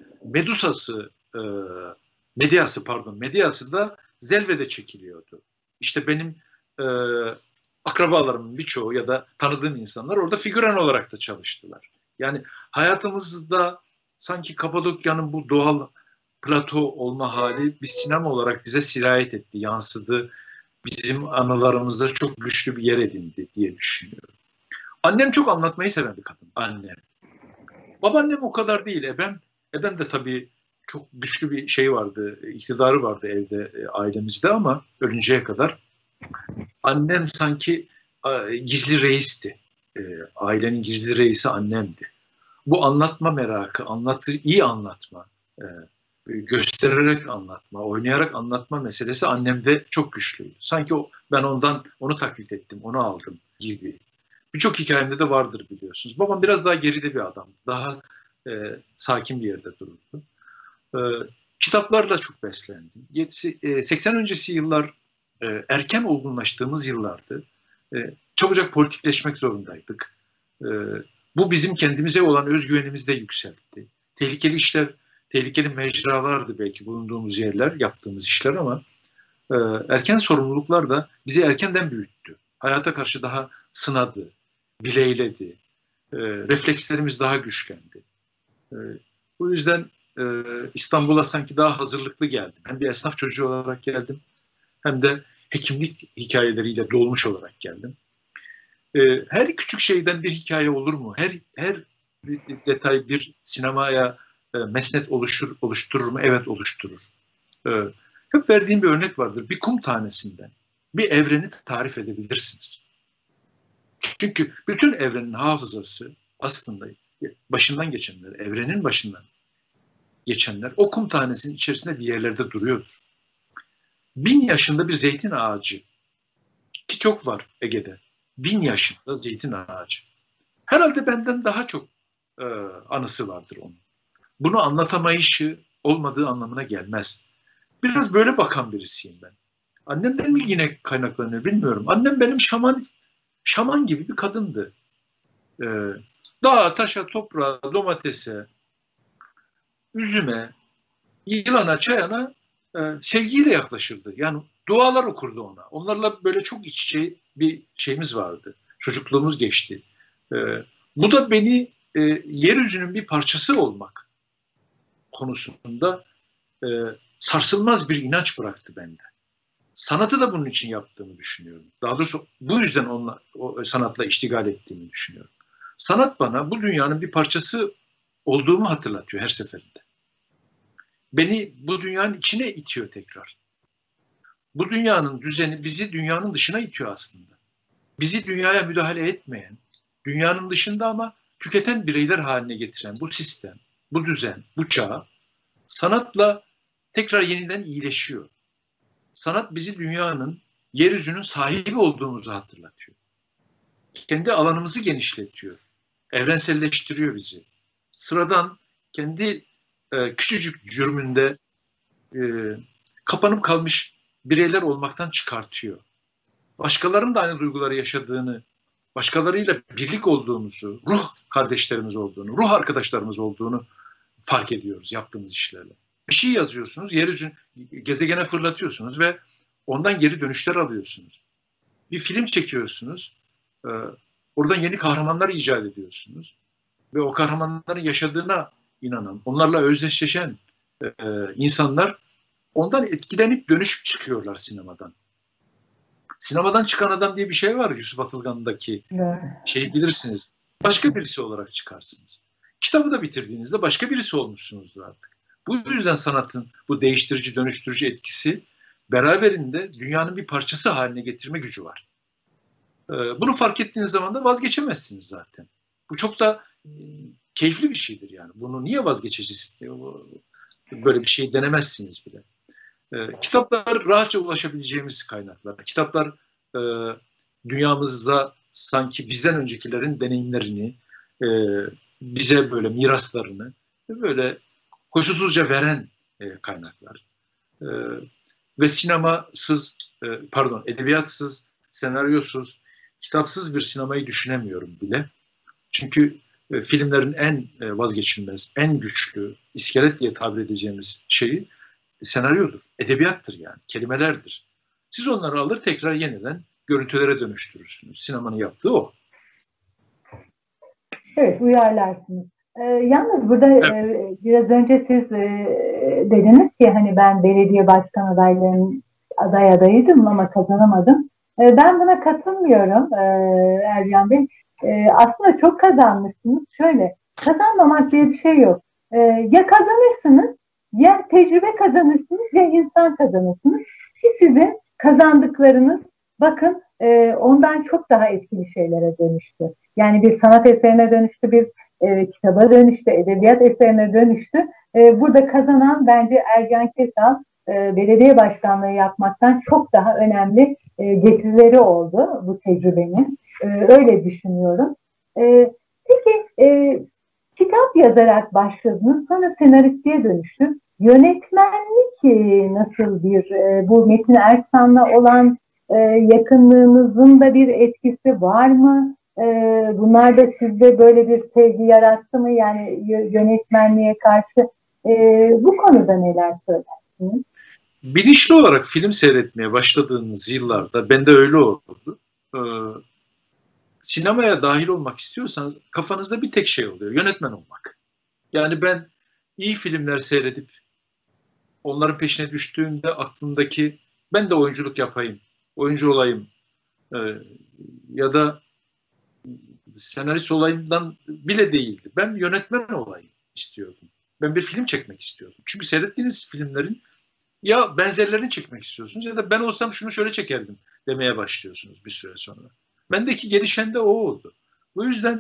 Medyası da Zelve'de çekiliyordu. İşte benim akrabalarımın birçoğu ya da tanıdığım insanlar orada figüran olarak da çalıştılar. Yani hayatımızda sanki Kapadokya'nın bu doğal plato olma hali bir sinema olarak bize sirayet etti, yansıdı. Bizim anılarımızda çok güçlü bir yer edindi diye düşünüyorum. Annem çok anlatmayı seven bir kadın. Annem. Babaannem o kadar değil. Ebem de tabii çok güçlü bir şey vardı, iktidarı vardı evde, ailemizde ama ölünceye kadar. Annem sanki gizli reisti. Ailenin gizli reisi annemdi. Bu anlatma merakı, iyi anlatma, göstererek anlatma, oynayarak anlatma meselesi annemde çok güçlüydü. Sanki ben onu taklit ettim, onu aldım gibi. Birçok hikayemde de vardır biliyorsunuz. Babam biraz daha geride bir adam. Daha sakin bir yerde dururdu. Kitaplarla çok beslendim. 80 öncesi yıllar erken olgunlaştığımız yıllardı. Çabucak politikleşmek zorundaydık. Bu bizim kendimize olan özgüvenimizi de yükseltti. Tehlikeli işler, tehlikeli mecralardı belki bulunduğumuz yerler, yaptığımız işler ama erken sorumluluklar da bizi erkenden büyüttü. Hayata karşı daha sınadı, bileyledi. Reflekslerimiz daha güçlendi. Bu yüzden İstanbul'a sanki daha hazırlıklı geldim. Hem bir esnaf çocuğu olarak geldim, hem de hekimlik hikayeleriyle dolmuş olarak geldim. Her küçük şeyden bir hikaye olur mu? Her detay bir sinemaya mesnet oluşturur mu? Evet, oluşturur. Hep verdiğim bir örnek vardır. Bir kum tanesinden bir evreni tarif edebilirsiniz. Çünkü bütün evrenin hafızası aslında başından geçenler, evrenin başından geçenler o kum tanesinin içerisinde bir yerlerde duruyordur. 1000 yaşında bir zeytin ağacı, ki çok var Ege'de, 1000 yaşında zeytin ağacı. Herhalde benden daha çok anısı vardır onun. Bunu anlatamayışı olmadığı anlamına gelmez. Biraz böyle bakan birisiyim ben. Annemden mi yine kaynaklanıyor bilmiyorum. Annem benim şaman gibi bir kadındı. Dağa, taşa, toprağa, domatese, üzüme, yılana, çayana sevgiyle yaklaşırdı. Yani dualar okurdu ona. Onlarla böyle çok iç içe bir şeyimiz vardı. Çocukluğumuz geçti. Bu da beni yeryüzünün bir parçası olmak konusunda sarsılmaz bir inanç bıraktı bende. Sanatı da bunun için yaptığımı düşünüyorum. Daha doğrusu bu yüzden o sanatla iştigal ettiğimi düşünüyorum. Sanat bana bu dünyanın bir parçası olduğumu hatırlatıyor her seferinde. Beni bu dünyanın içine itiyor tekrar. Bu dünyanın düzeni bizi dünyanın dışına itiyor aslında. Bizi dünyaya müdahale etmeyen, dünyanın dışında ama tüketen bireyler haline getiren bu sistem, bu düzen, bu çağ sanatla tekrar yeniden iyileşiyor. Sanat bizi dünyanın, yeryüzünün sahibi olduğumuzu hatırlatıyor. Kendi alanımızı genişletiyor. Evrenselleştiriyor bizi. Sıradan kendi küçücük cürmünde kapanıp kalmış bireyler olmaktan çıkartıyor. Başkalarının da aynı duyguları yaşadığını, başkalarıyla birlik olduğumuzu, ruh kardeşlerimiz olduğunu, ruh arkadaşlarımız olduğunu fark ediyoruz yaptığımız işlerle. Bir şey yazıyorsunuz, gezegene fırlatıyorsunuz ve ondan geri dönüşler alıyorsunuz. Bir film çekiyorsunuz, oradan yeni kahramanlar icat ediyorsunuz ve o kahramanların yaşadığına inanan, onlarla özdeşleşen insanlar ondan etkilenip dönüşüp çıkıyorlar sinemadan. Sinemadan çıkan adam diye bir şey var Yusuf Atılgan'daki. Şeyi bilirsiniz. Başka birisi olarak çıkarsınız. Kitabı da bitirdiğinizde başka birisi olmuşsunuzdur artık. Bu yüzden sanatın bu değiştirici, dönüştürücü etkisi beraberinde dünyanın bir parçası haline getirme gücü var. Bunu fark ettiğiniz zaman da vazgeçemezsiniz zaten. Bu çok da keyifli bir şeydir yani. Bunu niye vazgeçeceğiz? Böyle bir şey denemezsiniz bile. Kitaplar rahatça ulaşabileceğimiz kaynaklar. Kitaplar dünyamızda sanki bizden öncekilerin deneyimlerini, bize böyle miraslarını böyle koşulsuzca veren kaynaklar. Ve edebiyatsız, senaryosuz, kitapsız bir sinemayı düşünemiyorum bile. Çünkü filmlerin en vazgeçilmez, en güçlü, iskelet diye tabir edeceğimiz şeyi senaryodur, edebiyattır yani, kelimelerdir. Siz onları alır tekrar yeniden görüntülere dönüştürürsünüz. Sinemanın yaptığı o. Evet, uyarlarsınız. Yalnız burada biraz önce siz dediniz ki hani ben belediye başkan adayıydım ama kazanamadım. Ben buna katılmıyorum Ercan Bey. Aslında çok kazanmışsınız. Şöyle, kazanmamak diye bir şey yok. Ya kazanırsınız, ya tecrübe kazanırsınız, ya insan kazanırsınız. Ki sizin kazandıklarınız bakın ondan çok daha etkili şeylere dönüştü. Yani bir sanat eserine dönüştü, bir kitaba dönüştü, edebiyat eserine dönüştü. Burada kazanan bence Ercan Kesal belediye başkanlığı yapmaktan çok daha önemli getirileri oldu bu tecrübenin. Öyle düşünüyorum. Peki kitap yazarak başladınız, sonra senaristliğe dönüştü. Yönetmenlik nasıl bu Metin Erksan'la olan yakınlığınızın da bir etkisi var mı? Bunlar da sizde böyle bir sevgi yarattı mı? Yani yönetmenliğe karşı bu konuda neler söylersiniz? Bilinçli olarak film seyretmeye başladığınız yıllarda, bende öyle oldu. Sinemaya dahil olmak istiyorsanız kafanızda bir tek şey oluyor, yönetmen olmak. Yani ben iyi filmler seyredip onların peşine düştüğümde aklımdaki ben de oyunculuk yapayım, oyuncu olayım ya da senarist olayımdan bile değildi. Ben yönetmen olayım istiyordum. Ben bir film çekmek istiyordum. Çünkü seyrettiğiniz filmlerin ya benzerlerini çekmek istiyorsunuz ya da ben olsam şunu şöyle çekerdim demeye başlıyorsunuz bir süre sonra. Bendeki gelişen de o oldu. Bu yüzden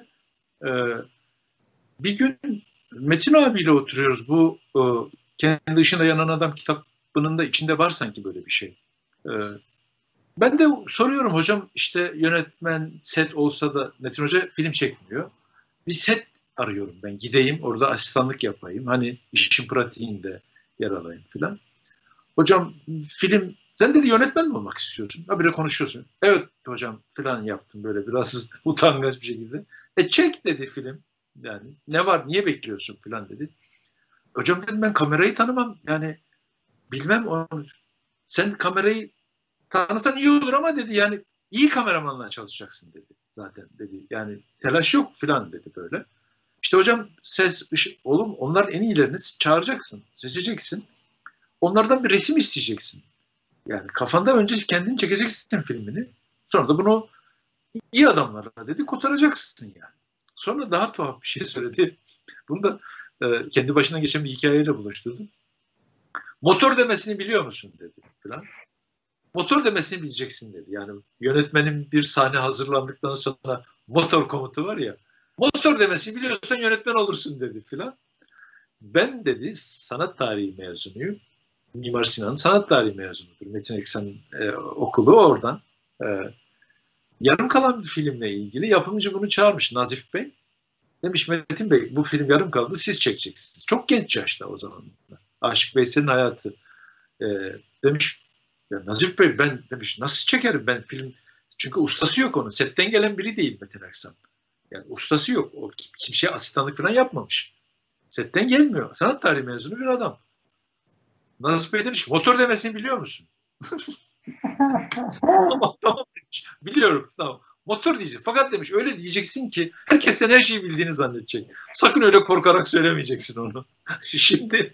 bir gün Metin abiyle oturuyoruz. Bu Kendi Işığında Yanan Adam kitabının da içinde var sanki böyle bir şey. Ben de soruyorum hocam işte yönetmen set olsa da Metin Hoca film çekmiyor. Bir set arıyorum ben. Gideyim orada asistanlık yapayım. Hani işin pratiğinde yer alayım filan. Hocam film sen dedi yönetmen mi olmak istiyorsun? Habire konuşuyorsun. Evet hocam filan yaptım böyle biraz utangaç bir şekilde. Çek dedi film. Yani ne var niye bekliyorsun filan dedi. Hocam dedim ben kamerayı tanımam. Yani bilmem onu. Sen kamerayı tanısan iyi olur ama dedi yani iyi kameramanla çalışacaksın dedi zaten dedi. Yani telaş yok filan dedi böyle. İşte hocam ses, ışık, oğlum onlar en iyilerini çağıracaksın, seçeceksin. Onlardan bir resim isteyeceksin. Yani kafanda önce kendini çekeceksin filmini. Sonra da bunu iyi adamlara dedi kurtaracaksın yani. Sonra daha tuhaf bir şey söyledi. Bunu da kendi başına geçen bir hikayeyle buluşturdum. Motor demesini biliyor musun dedi falan. Motor demesini bileceksin dedi. Yani yönetmenin bir sahne hazırlandıktan sonra motor komutu var ya. Motor demesini biliyorsan yönetmen olursun dedi filan. Ben dedi sanat tarihi mezunuyum. Mimar Sinan'ın sanat tarihi mezunudur. Metin Erksan okulu oradan. Yarım kalan bir filmle ilgili yapımcı bunu çağırmış Nazif Bey. Demiş Metin Bey bu film yarım kaldı siz çekeceksiniz. Çok genç yaşta o zaman. Aşık Veysel'in hayatı. Demiş ya Nazif Bey ben demiş nasıl çekerim ben film, çünkü ustası yok onun, setten gelen biri değil Metin Erksan. Yani ustası yok. O kimseye asistanlık falan yapmamış. Setten gelmiyor. Sanat tarihi mezunu bir adam. Nazif Bey demiş motor demesini biliyor musun? Tamam demiş. Biliyorum tamam. Motor diyeceksin. Fakat demiş öyle diyeceksin ki herkesten her şeyi bildiğini zannedecek. Sakın öyle korkarak söylemeyeceksin onu. Şimdi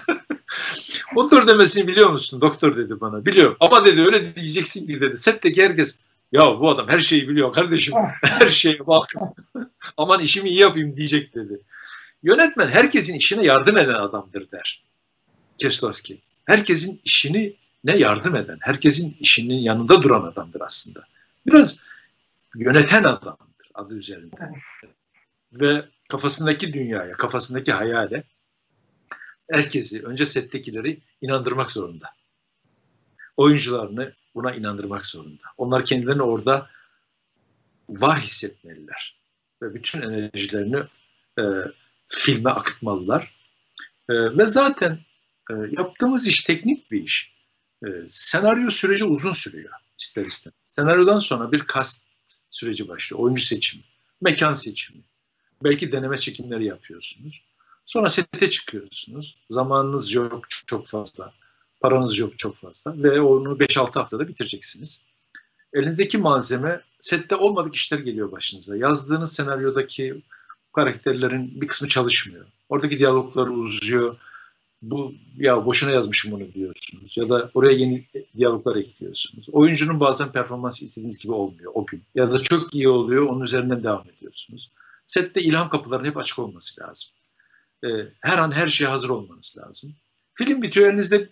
motor demesini biliyor musun? Doktor dedi bana. Biliyorum. Ama dedi öyle diyeceksin ki dedi. Setteki herkes ya bu adam her şeyi biliyor kardeşim. Her şeye bak. Aman işimi iyi yapayım diyecek dedi. Yönetmen herkesin işine yardım eden adamdır der Kieslowski. Herkesin işini ne yardım eden, herkesin işinin yanında duran adamdır aslında. Biraz yöneten adamdır adı üzerinde. Ve kafasındaki dünyaya, kafasındaki hayale herkesi, önce settekileri inandırmak zorunda. Oyuncularını buna inandırmak zorunda. Onlar kendilerini orada var hissetmeliler. Ve bütün enerjilerini filme akıtmalılar. Ve zaten yaptığımız iş teknik bir iş. Senaryo süreci uzun sürüyor ister istemez. Senaryodan sonra bir cast süreci başlıyor. Oyuncu seçimi, mekan seçimi. Belki deneme çekimleri yapıyorsunuz. Sonra sete çıkıyorsunuz. Zamanınız yok çok fazla. Paranız yok çok fazla. Ve onu 5-6 haftada bitireceksiniz. Elinizdeki malzeme, sette olmadık işler geliyor başınıza. Yazdığınız senaryodaki karakterlerin bir kısmı çalışmıyor. Oradaki diyaloglar uzuyor. Bu ya boşuna yazmışım onu diyorsunuz. Ya da oraya yeni diyaloglar ekliyorsunuz. Oyuncunun bazen performansı istediğiniz gibi olmuyor o gün. Ya da çok iyi oluyor, onun üzerinden devam ediyorsunuz. Sette ilham kapılarının hep açık olması lazım. Her an her şeye hazır olmanız lazım. Film bitiyor, elinizde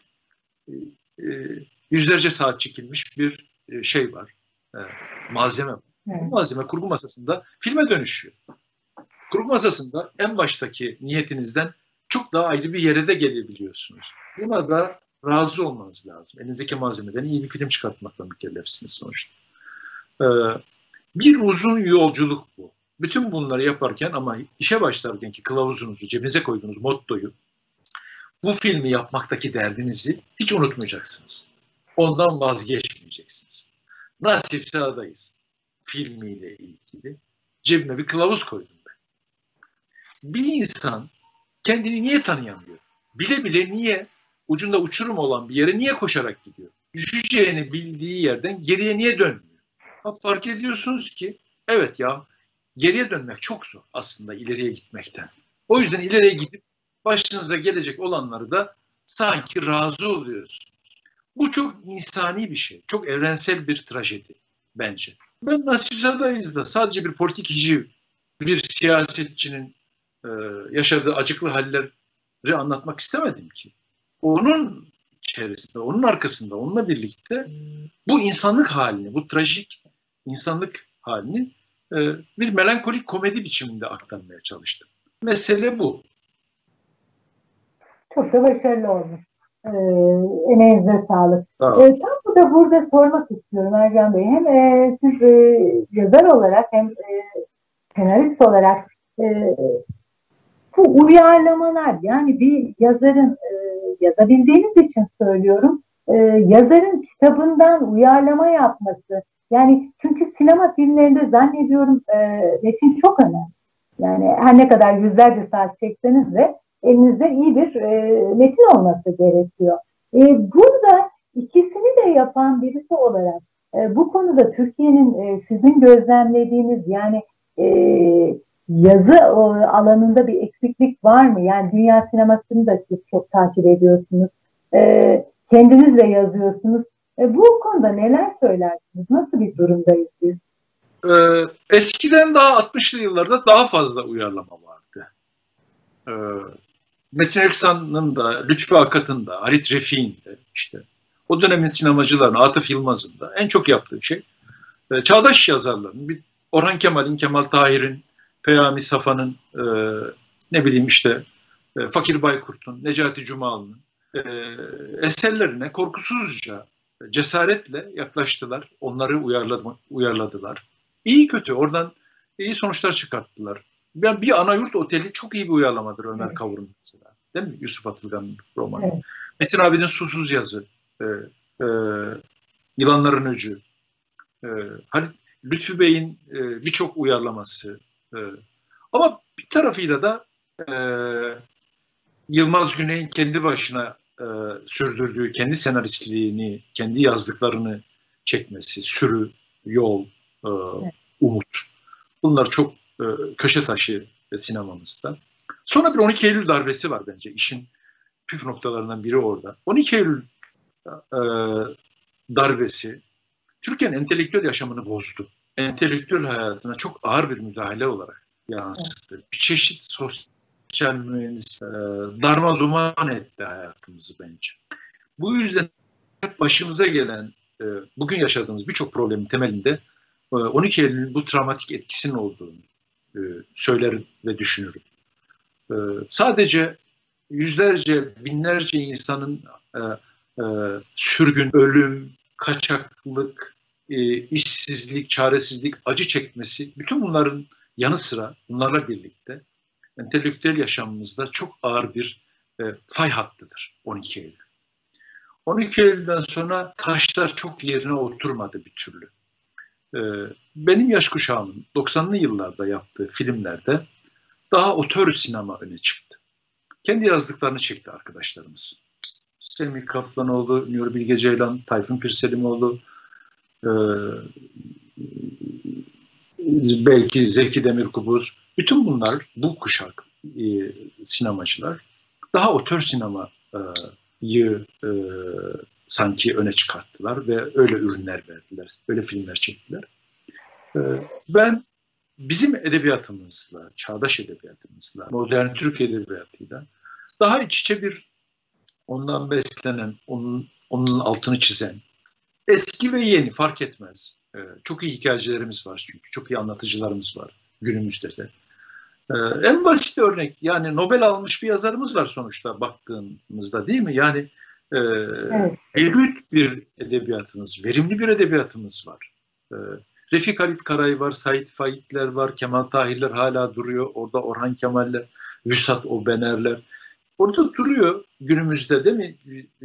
yüzlerce saat çekilmiş bir şey var. Malzeme var. Evet. Bu malzeme kurgu masasında filme dönüşüyor. Kurgu masasında en baştaki niyetinizden çok daha ayrı bir yere de gelebiliyorsunuz. Buna da razı olmanız lazım. Elinizdeki malzemeden iyi bir film çıkartmakla mükellefsiniz sonuçta. Bir uzun yolculuk bu. Bütün bunları yaparken ama işe başlarken ki kılavuzunuzu, cebinize koyduğunuz mottoyu, bu filmi yapmaktaki derdinizi hiç unutmayacaksınız. Ondan vazgeçmeyeceksiniz. Nasip Sağ'dayız filmiyle ilgili cebime bir kılavuz koydum ben. Bir insan kendini niye tanıyamıyor? Bile bile niye ucunda uçurum olan bir yere niye koşarak gidiyor? Düşeceğini bildiği yerden geriye niye dönmüyor? Fark ediyorsunuz ki evet ya geriye dönmek çok zor aslında ileriye gitmekten. O yüzden ileriye gidip başınıza gelecek olanları da sanki razı oluyorsunuz. Bu çok insani bir şey. Çok evrensel bir trajedi bence. Ben Nasip Zada'yız'da sadece bir politikacı, bir siyasetçinin yaşadığı acıklı halleri anlatmak istemedim ki. Onun içerisinde, onun arkasında, onunla birlikte bu insanlık halini, bu trajik insanlık halini bir melankolik komedi biçiminde aktarmaya çalıştım. Mesele bu. Çok da başarılı olmuş. Emeğinize sağlık. Tam da burada sormak istiyorum Ercan Bey. Hem siz yazar olarak hem senarist olarak bu uyarlamalar, yani bir yazarın yazabildiğiniz için söylüyorum, yazarın kitabından uyarlama yapması, yani çünkü sinema filmlerinde zannediyorum metin çok önemli. Yani her ne kadar yüzlerce saat çekseniz de elinizde iyi bir metin olması gerekiyor. Burada ikisini de yapan birisi olarak bu konuda Türkiye'nin sizin gözlemlediğiniz, yani yazı alanında bir eksiklik var mı? Yani dünya sinemasını da siz çok takip ediyorsunuz. Kendiniz de yazıyorsunuz. Bu konuda neler söylersiniz? Nasıl bir durumdayız biz? Eskiden daha 60'lı yıllarda daha fazla uyarlama vardı. Metin Erksan'ın da, Lütfü Akat'ın da, Halit Refik'in de işte o dönemin sinemacılarının, Atıf Yılmaz'ın da en çok yaptığı şey çağdaş yazarların, bir Orhan Kemal'in, Kemal Tahir'in, Peyami Safa'nın, ne bileyim işte Fakir Baykurt'un, Necati Cumalı'nın eserlerine korkusuzca, cesaretle yaklaştılar. Onları uyarladılar. İyi kötü oradan iyi sonuçlar çıkarttılar. Bir Anayurt Oteli çok iyi bir uyarlamadır Ömer Kavur'un mesela. Değil mi? Yusuf Atılgan'ın romanı. Evet. Metin Abi'nin Susuz Yazı, e, Yılanların Öcü, Lütfü Bey'in birçok uyarlaması. Ama bir tarafıyla da Yılmaz Güney'in kendi başına sürdürdüğü kendi senaristliğini, kendi yazdıklarını çekmesi, Sürü, Yol, Umut. Bunlar çok köşe taşı sinemamızda. Sonra bir 12 Eylül darbesi var bence. İşin püf noktalarından biri orada. 12 Eylül darbesi Türkiye'nin entelektüel yaşamını bozdu. Entelektüel hayatına çok ağır bir müdahale olarak yansıttı. Bir çeşit sosyal mühendis darmaduman etti hayatımızı bence. Bu yüzden başımıza gelen, bugün yaşadığımız birçok problemin temelinde 12 Eylül'ün bu travmatik etkisinin olduğunu söyler ve düşünürüm. Sadece yüzlerce, binlerce insanın sürgün, ölüm, kaçaklık, işsizlik, çaresizlik, acı çekmesi, bütün bunların yanı sıra, bunlarla birlikte entelektüel yaşamımızda çok ağır bir fay hattıdır 12 Eylül. 12 Eylül'den sonra taşlar çok yerine oturmadı bir türlü. Benim yaş kuşağımın 90'lı yıllarda yaptığı filmlerde daha otör sinema öne çıktı. Kendi yazdıklarını çekti arkadaşlarımız. Semih Kaplanoğlu, Nuri Bilge Ceylan, Tayfun Pirselimoğlu, belki Zeki Demirkubuz, bütün bunlar, bu kuşak sinemacılar daha otör sinemayı sanki öne çıkarttılar ve öyle ürünler verdiler, öyle filmler çektiler. Ben bizim edebiyatımızla, çağdaş edebiyatımızla, modern Türk edebiyatıyla daha iç içe bir, ondan beslenen, onun altını çizen, eski ve yeni fark etmez. Çok iyi hikayecilerimiz var çünkü, çok iyi anlatıcılarımız var günümüzde de. En basit örnek, yani Nobel almış bir yazarımız var sonuçta baktığımızda, değil mi? Yani Evet. elit bir edebiyatımız, verimli bir edebiyatımız var. Refik Halit Karay var, Sait Faikler var, Kemal Tahirler hala duruyor. Orada Orhan Kemaller, Vüsat Obenerler. Orada duruyor günümüzde, değil mi?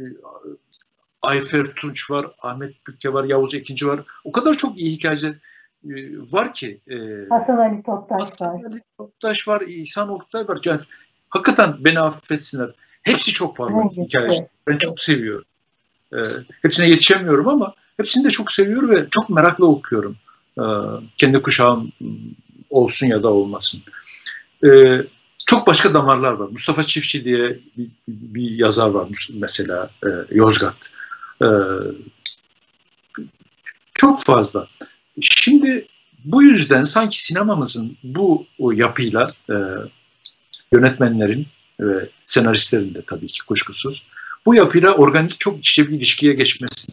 Ayfer Tunç var, Ahmet Bükke var, Yavuz Ekinci var. O kadar çok iyi hikayeciler var ki. Hasan Ali Toptaş var. Hasan Ali Toptaş var, İhsan Oktay var. Yani, hakikaten beni affetsinler. Hepsi çok parlak hikayeciler. Evet. Ben çok seviyorum. Hepsine yetişemiyorum ama hepsini de çok seviyorum ve çok merakla okuyorum. Kendi kuşağım olsun ya da olmasın. Çok başka damarlar var. Mustafa Çiftçi diye bir yazar var mesela, Yozgat. Çok fazla. Şimdi bu yüzden sanki sinemamızın bu yapıyla yönetmenlerin ve senaristlerin de tabii ki kuşkusuz bu yapıyla organik, çok iç içe bir ilişkiye geçmesi.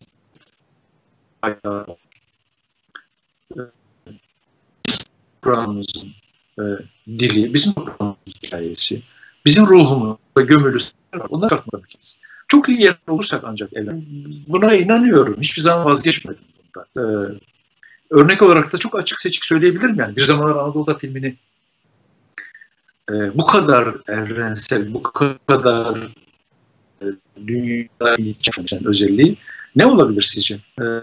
Kur'an'ımızın dili, bizim hikayesi, bizim ruhumuz ve gömülü, onları çıkartmak biz. Çok iyi yer olursak ancak evlen. Buna inanıyorum. Hiçbir zaman vazgeçmedim bundan. Örnek olarak da çok açık seçik söyleyebilirim yani. Bir Zamanlar Anadolu'da filmini bu kadar evrensel, bu kadar dünyada geçen özelliği ne olabilir sizce?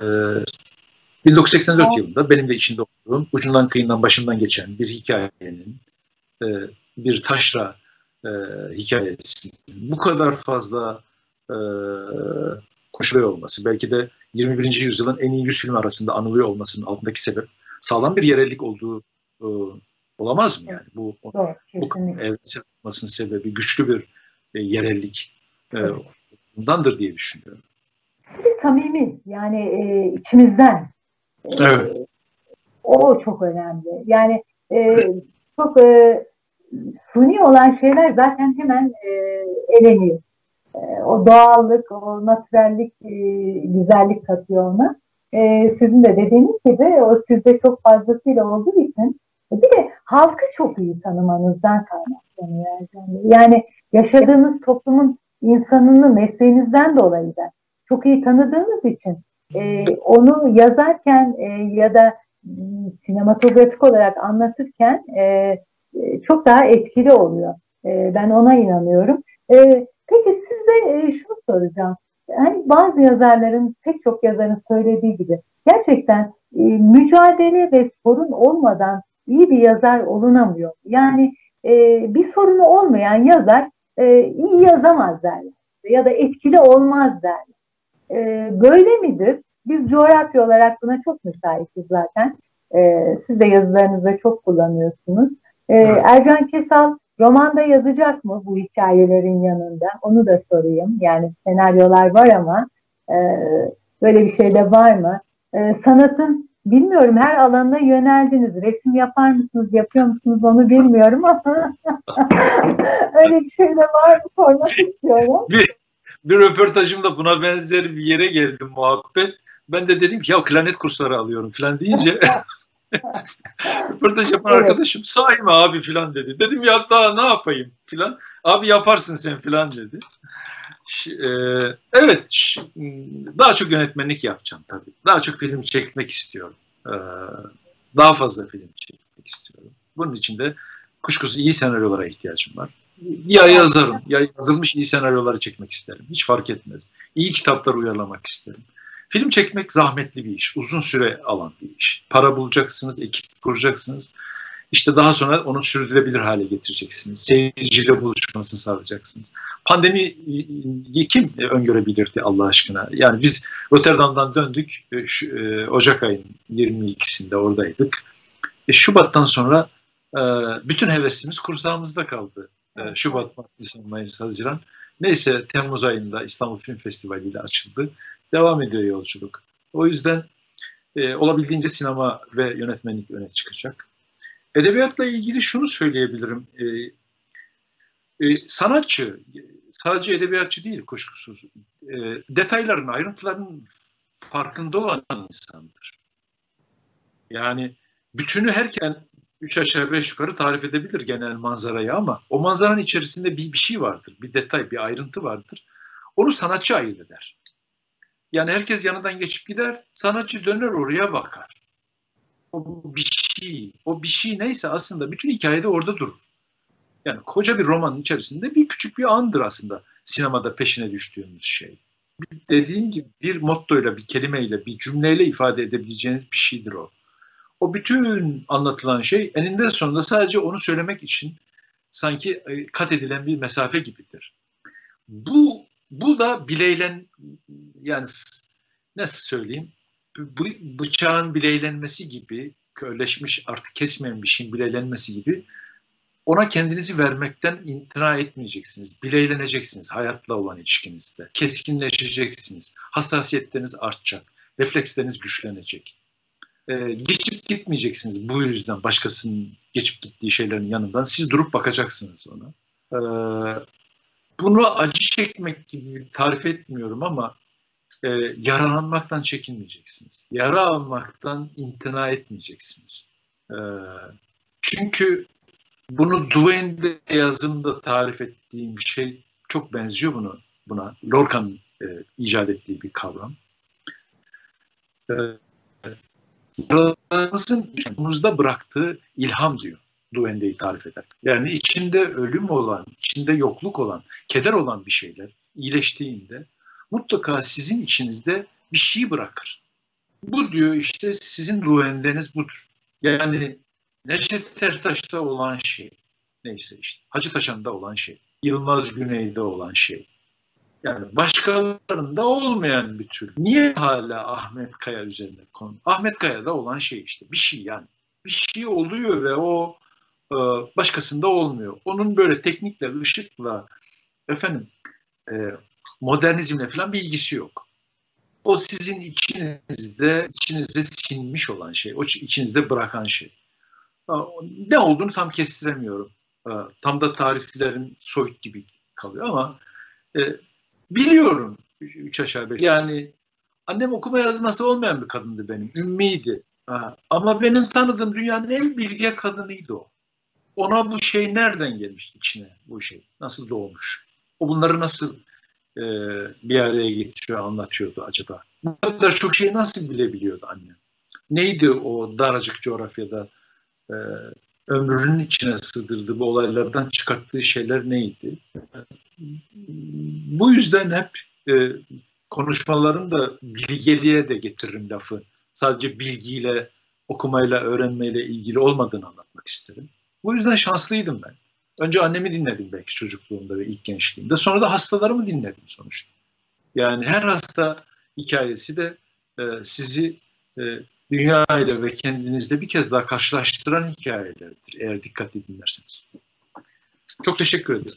1984 yılında benim de içinde olduğum, ucundan kıyından başından geçen bir hikayenin, bir taşra hikayesi, bu kadar fazla konuşuluyor olması, belki de 21. yüzyılın en iyi 100 film arasında anılıyor olmasının altındaki sebep sağlam bir yerellik olduğu olamaz mı yani? Bu evrensel olmasının sebebi güçlü bir yerellik bundandır diye düşünüyorum. Samimi, yani içimizden. Evet. O çok önemli. Yani çok suni olan şeyler zaten hemen eleniyor. O doğallık, o natürellik, güzellik katıyor ona. Sizin de dediğiniz gibi o sizde çok fazlasıyla olduğu için bir de halkı çok iyi tanımanızdan kaynaklanıyor. Yani yaşadığınız toplumun insanını mesleğinizden dolayı da çok iyi tanıdığınız için onu yazarken ya da sinematografik olarak anlatırken çok daha etkili oluyor. Ben ona inanıyorum. Peki size şunu soracağım. Hani bazı yazarların, pek çok yazarın söylediği gibi gerçekten mücadele ve sorun olmadan iyi bir yazar olunamıyor. Yani bir sorunu olmayan yazar iyi yazamaz derler ya da etkili olmaz derler. Böyle midir? Biz coğrafya olarak buna çok müsaitiz zaten. Siz de yazılarınızda çok kullanıyorsunuz. Evet. Ercan Kesal romanda yazacak mı bu hikayelerin yanında? Onu da sorayım. Yani senaryolar var ama e, böyle bir şey de var mı? Sanatın bilmiyorum her alana yöneldiniz. Resim yapar mısınız, yapıyor musunuz onu bilmiyorum ama öyle bir şey de var mı sormak istiyorum. Bir röportajımda buna benzer bir yere geldim muhabbet. Ben de dedim ki ya klarnet kursları alıyorum falan deyince röportaj yapan Evet. arkadaşım sahi mi abi falan dedi. Dedim ya daha ne yapayım falan. Abi yaparsın sen falan dedi. Evet, daha çok yönetmenlik yapacağım tabii. Daha çok film çekmek istiyorum. E, Daha fazla film çekmek istiyorum. Bunun için de kuşkusuz iyi senaryolara ihtiyacım var. Ya yazarım, ya yazılmış iyi senaryoları çekmek isterim. Hiç fark etmez. İyi kitaplar uyarlamak isterim. Film çekmek zahmetli bir iş, uzun süre alan bir iş. Para bulacaksınız, ekip kuracaksınız. İşte daha sonra onu sürdürülebilir hale getireceksiniz. Seyirciyle buluşmasını sağlayacaksınız. Pandemiyi kim öngörebilirdi Allah aşkına? Yani biz Rotterdam'dan döndük. Ocak ayının 22'sinde oradaydık. Şubat'tan sonra bütün hevesimiz kursağımızda kaldı. Şubat, Nisan, Mayıs, Haziran. Neyse Temmuz ayında İstanbul Film Festivali ile açıldı. Devam ediyor yolculuk. O yüzden olabildiğince sinema ve yönetmenlik öne çıkacak. Edebiyatla ilgili şunu söyleyebilirim. Sanatçı sadece edebiyatçı değil kuşkusuz. Detayların, ayrıntıların farkında olan insandır. Yani bütünü herkes 3 aşağı 5 yukarı tarif edebilir genel manzarayı ama o manzaranın içerisinde bir şey vardır. Bir detay, bir ayrıntı vardır. Onu sanatçı ayırt eder. Yani herkes yanından geçip gider, sanatçı döner oraya bakar. O bir şey neyse aslında bütün hikayede orada durur. Yani koca bir romanın içerisinde bir küçük bir andır aslında sinemada peşine düştüğümüz şey. Dediğim gibi bir mottoyla, bir kelimeyle, bir cümleyle ifade edebileceğiniz bir şeydir o. O bütün anlatılan şey eninde sonunda sadece onu söylemek için sanki kat edilen bir mesafe gibidir. Bu da bileylen yani nasıl söyleyeyim bu bıçağın bileylenmesi gibi körleşmiş artık kesmeyen bir şeyin bileylenmesi gibi ona kendinizi vermekten imtina etmeyeceksiniz. Bileyleneceksiniz hayatla olan ilişkinizde. Keskinleşeceksiniz. Hassasiyetleriniz artacak. Refleksleriniz güçlenecek. Geçip gitmeyeceksiniz bu yüzden başkasının geçip gittiği şeylerin yanından. Siz durup bakacaksınız ona. Bunu acı çekmek gibi tarif etmiyorum ama yaralanmaktan çekinmeyeceksiniz. Yara almaktan imtina etmeyeceksiniz. Çünkü bunu Duane'de yazımda tarif ettiğim bir şey çok benziyor buna. Lorca'nın icat ettiği bir kavram. Yaralarınızın yanınızda bıraktığı ilham diyor Duane'deyi tarif eder. Yani içinde ölüm olan, içinde yokluk olan, keder olan bir şeyler iyileştiğinde mutlaka sizin içinizde bir şey bırakır. Bu diyor işte sizin Duane'deniz budur. Yani Neşet Ertaş'ta olan şey, neyse işte Hacı Taşan'da olan şey, Yılmaz Güney'de olan şey. Yani başkalarında olmayan bir tür. Niye hala Ahmet Kaya üzerine konu? Ahmet Kaya'da olan şey işte bir şey yani. Bir şey oluyor ve o başkasında olmuyor. Onun böyle teknikle, ışıkla, efendim e, modernizmle falan bir ilgisi yok. O sizin içinizde sinmiş olan şey, o içinizde bırakan şey. Ne olduğunu tam kestiremiyorum. Tam da tariflerin soyut gibi kalıyor ama e, biliyorum 3 aşağı 5. Yani annem okuma yazması olmayan bir kadındı benim. Ümmiydi. Ama benim tanıdığım dünyanın en bilge kadınıydı o. Ona bu şey nereden gelmiş içine bu şey? Nasıl doğmuş? O bunları nasıl e, bir araya getiriyor, anlatıyordu acaba? Bu kadar çok şeyi nasıl bilebiliyordu annem? Neydi o daracık coğrafyada e, ömrünün içine sığdırdığı bu olaylardan çıkarttığı şeyler neydi? Bu yüzden hep konuşmalarım da bilgeliğe de getiririm lafı. Sadece bilgiyle, okumayla, öğrenmeyle ilgili olmadığını anlatmak isterim. Bu yüzden şanslıydım ben. Önce annemi dinledim belki çocukluğumda ve ilk gençliğimde. Sonra da hastalarımı dinledim sonuçta. Yani her hasta hikayesi de sizi dünya ile ve kendinizle bir kez daha karşılaştıran hikayelerdir. Eğer dikkatli dinlerseniz. Çok teşekkür ederim.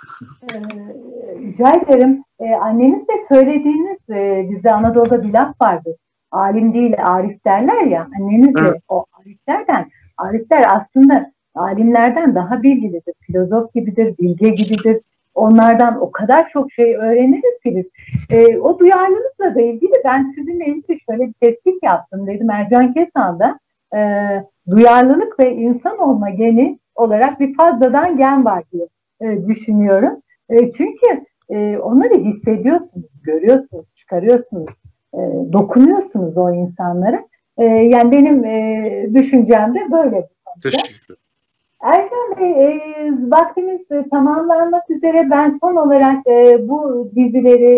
Rica ederim. Anneniz de söylediğiniz bizde Anadolu'da bir laf vardır. Alim değil arif derler ya. Anneniz de evet. O ariflerden. Arifler aslında alimlerden daha bilgilidir. Filozof gibidir, bilge gibidir. Onlardan o kadar çok şey öğreniriz ki biz. O duyarlılıkla da ilgili ben sizinle ilgili şöyle bir tespit yaptım dedim. Ercan Kesal'da duyarlılık ve insan olma geni olarak bir fazladan gen var diye düşünüyorum. Çünkü onları hissediyorsunuz, görüyorsunuz, çıkarıyorsunuz, dokunuyorsunuz o insanlara. Yani benim düşüncem de böyle. Teşekkür ederim. Ercan Bey, vaktimiz tamamlanmak üzere. Ben son olarak bu dizileri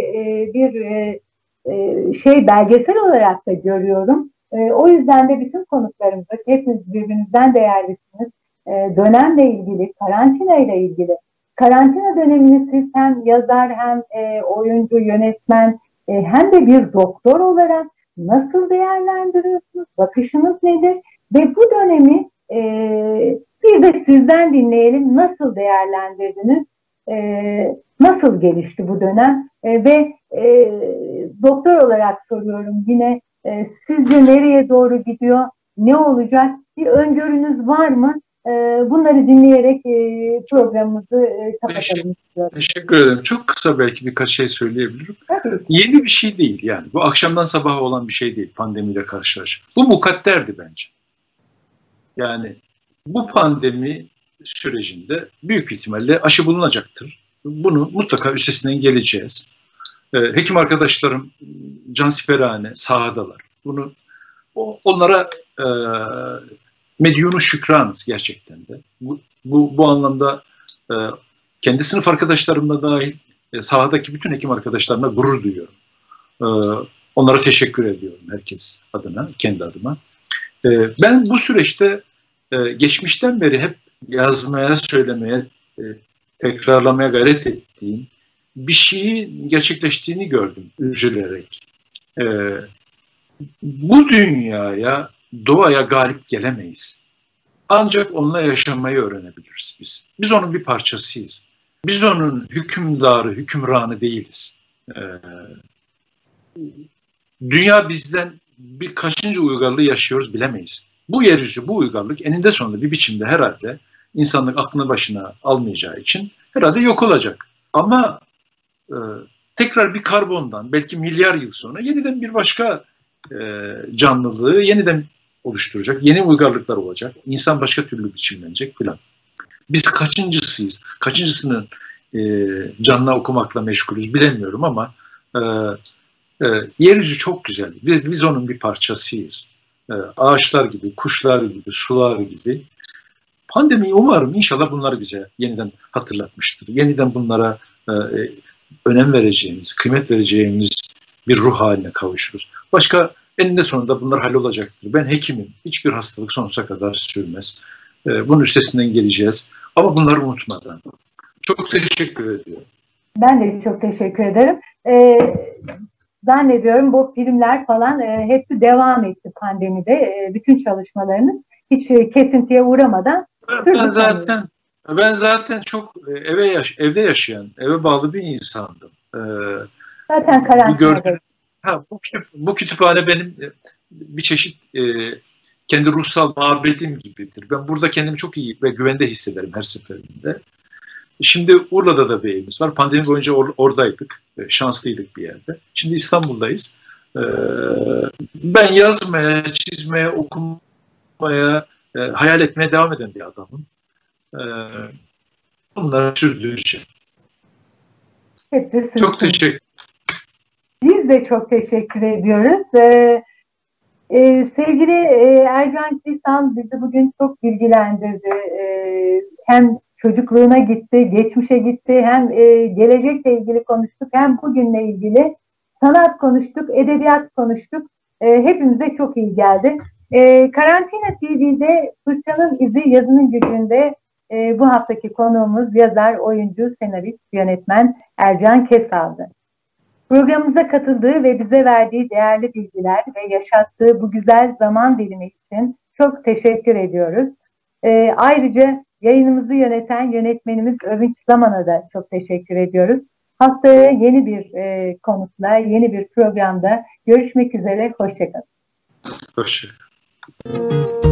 bir belgesel olarak da görüyorum. O yüzden de bütün konuklarımıza, hepiniz birbirinizden değerlisiniz. Dönemle ilgili, karantina ile ilgili. Karantina dönemini siz hem yazar hem oyuncu, yönetmen hem de bir doktor olarak nasıl değerlendiriyorsunuz? Bakışınız nedir? Ve bu dönemi bir de sizden dinleyelim. Nasıl değerlendirdiniz? Nasıl gelişti bu dönem? Ve doktor olarak soruyorum yine sizce nereye doğru gidiyor? Ne olacak? Bir öngörünüz var mı? Bunları dinleyerek programımızı kapatalım. Teşekkür ederim. Çok kısa belki birkaç şey söyleyebilirim. Evet. Yeni bir şey değil yani. Bu akşamdan sabaha olan bir şey değil pandemiyle karşılaşmak. Bu mukadderdi bence. Yani bu pandemi sürecinde büyük ihtimalle aşı bulunacaktır. Bunu mutlaka üstesinden geleceğiz. Hekim arkadaşlarım cansiperane sahadalar. Bunu onlara medyunu şükranız gerçekten de. Bu anlamda kendi sınıf arkadaşlarımla dahil sahadaki bütün hekim arkadaşlarıma gurur duyuyorum. Onlara teşekkür ediyorum herkes adına, kendi adıma. Ben bu süreçte geçmişten beri hep yazmaya, söylemeye, tekrarlamaya gayret ettiğim bir şeyi gerçekleştiğini gördüm üzülerek. Bu dünyaya, doğaya galip gelemeyiz. Ancak onunla yaşamayı öğrenebiliriz biz. Biz onun bir parçasıyız. Biz onun hükümdarı, hükümranı değiliz. Dünya bizden bir kaçıncı uygarlığı yaşıyoruz bilemeyiz. Bu yeryüzü, bu uygarlık eninde sonunda bir biçimde herhalde insanlık aklını başına almayacağı için herhalde yok olacak. Ama tekrar bir karbondan belki milyar yıl sonra yeniden bir başka canlılığı yeniden oluşturacak. Yeni uygarlıklar olacak. İnsan başka türlü biçimlenecek filan. Biz kaçıncısıyız? Kaçıncısının canına okumakla meşgulüz bilemiyorum ama yeryüzü çok güzel. Biz onun bir parçasıyız. Ağaçlar gibi, kuşlar gibi, sular gibi. Pandemi umarım inşallah bunları bize yeniden hatırlatmıştır. Yeniden bunlara önem vereceğimiz, kıymet vereceğimiz bir ruh haline kavuşuruz. Başka eninde sonunda bunlar hallolacaktır. Ben hekimim. Hiçbir hastalık sonsuza kadar sürmez. Bunun üstesinden geleceğiz. Ama bunları unutmadan. Çok teşekkür ediyorum. Ben de çok teşekkür ederim. Zannediyorum bu filmler falan hepsi devam etti pandemide. Bütün çalışmalarınız hiç kesintiye uğramadan. Ben zaten çok evde yaşayan, eve bağlı bir insandım. Zaten karantinada. Bu kütüphane benim bir çeşit kendi ruhsal mabedim gibidir. Ben burada kendimi çok iyi ve güvende hissederim her seferinde. Şimdi Urla'da da bir evimiz var. Pandemi boyunca oradaydık. Şanslıydık bir yerde. Şimdi İstanbul'dayız. Ben yazmaya, çizmeye, okumaya, hayal etmeye devam eden bir adamım. Bunları sürdüreceğim. Çok teşekkür ederim. Biz de çok teşekkür ediyoruz. Sevgili Ercan Kılıçan bizi bugün çok bilgilendirdi. Hem çocukluğuna gitti, geçmişe gitti, hem gelecekle ilgili konuştuk, hem bugünle ilgili sanat konuştuk, edebiyat konuştuk. Hepimize çok iyi geldi. Karantina TV'de Fırçanın İzi Yazının Gücü'nde bu haftaki konuğumuz yazar, oyuncu, senarist, yönetmen Ercan Kesal'dı. Programımıza katıldığı ve bize verdiği değerli bilgiler ve yaşattığı bu güzel zaman dilimi için çok teşekkür ediyoruz. Ayrıca yayınımızı yöneten yönetmenimiz Övünç Zaman'a da çok teşekkür ediyoruz. Haftaya yeni bir konukla, yeni bir programda görüşmek üzere. Hoşçakalın. Hoşçakalın.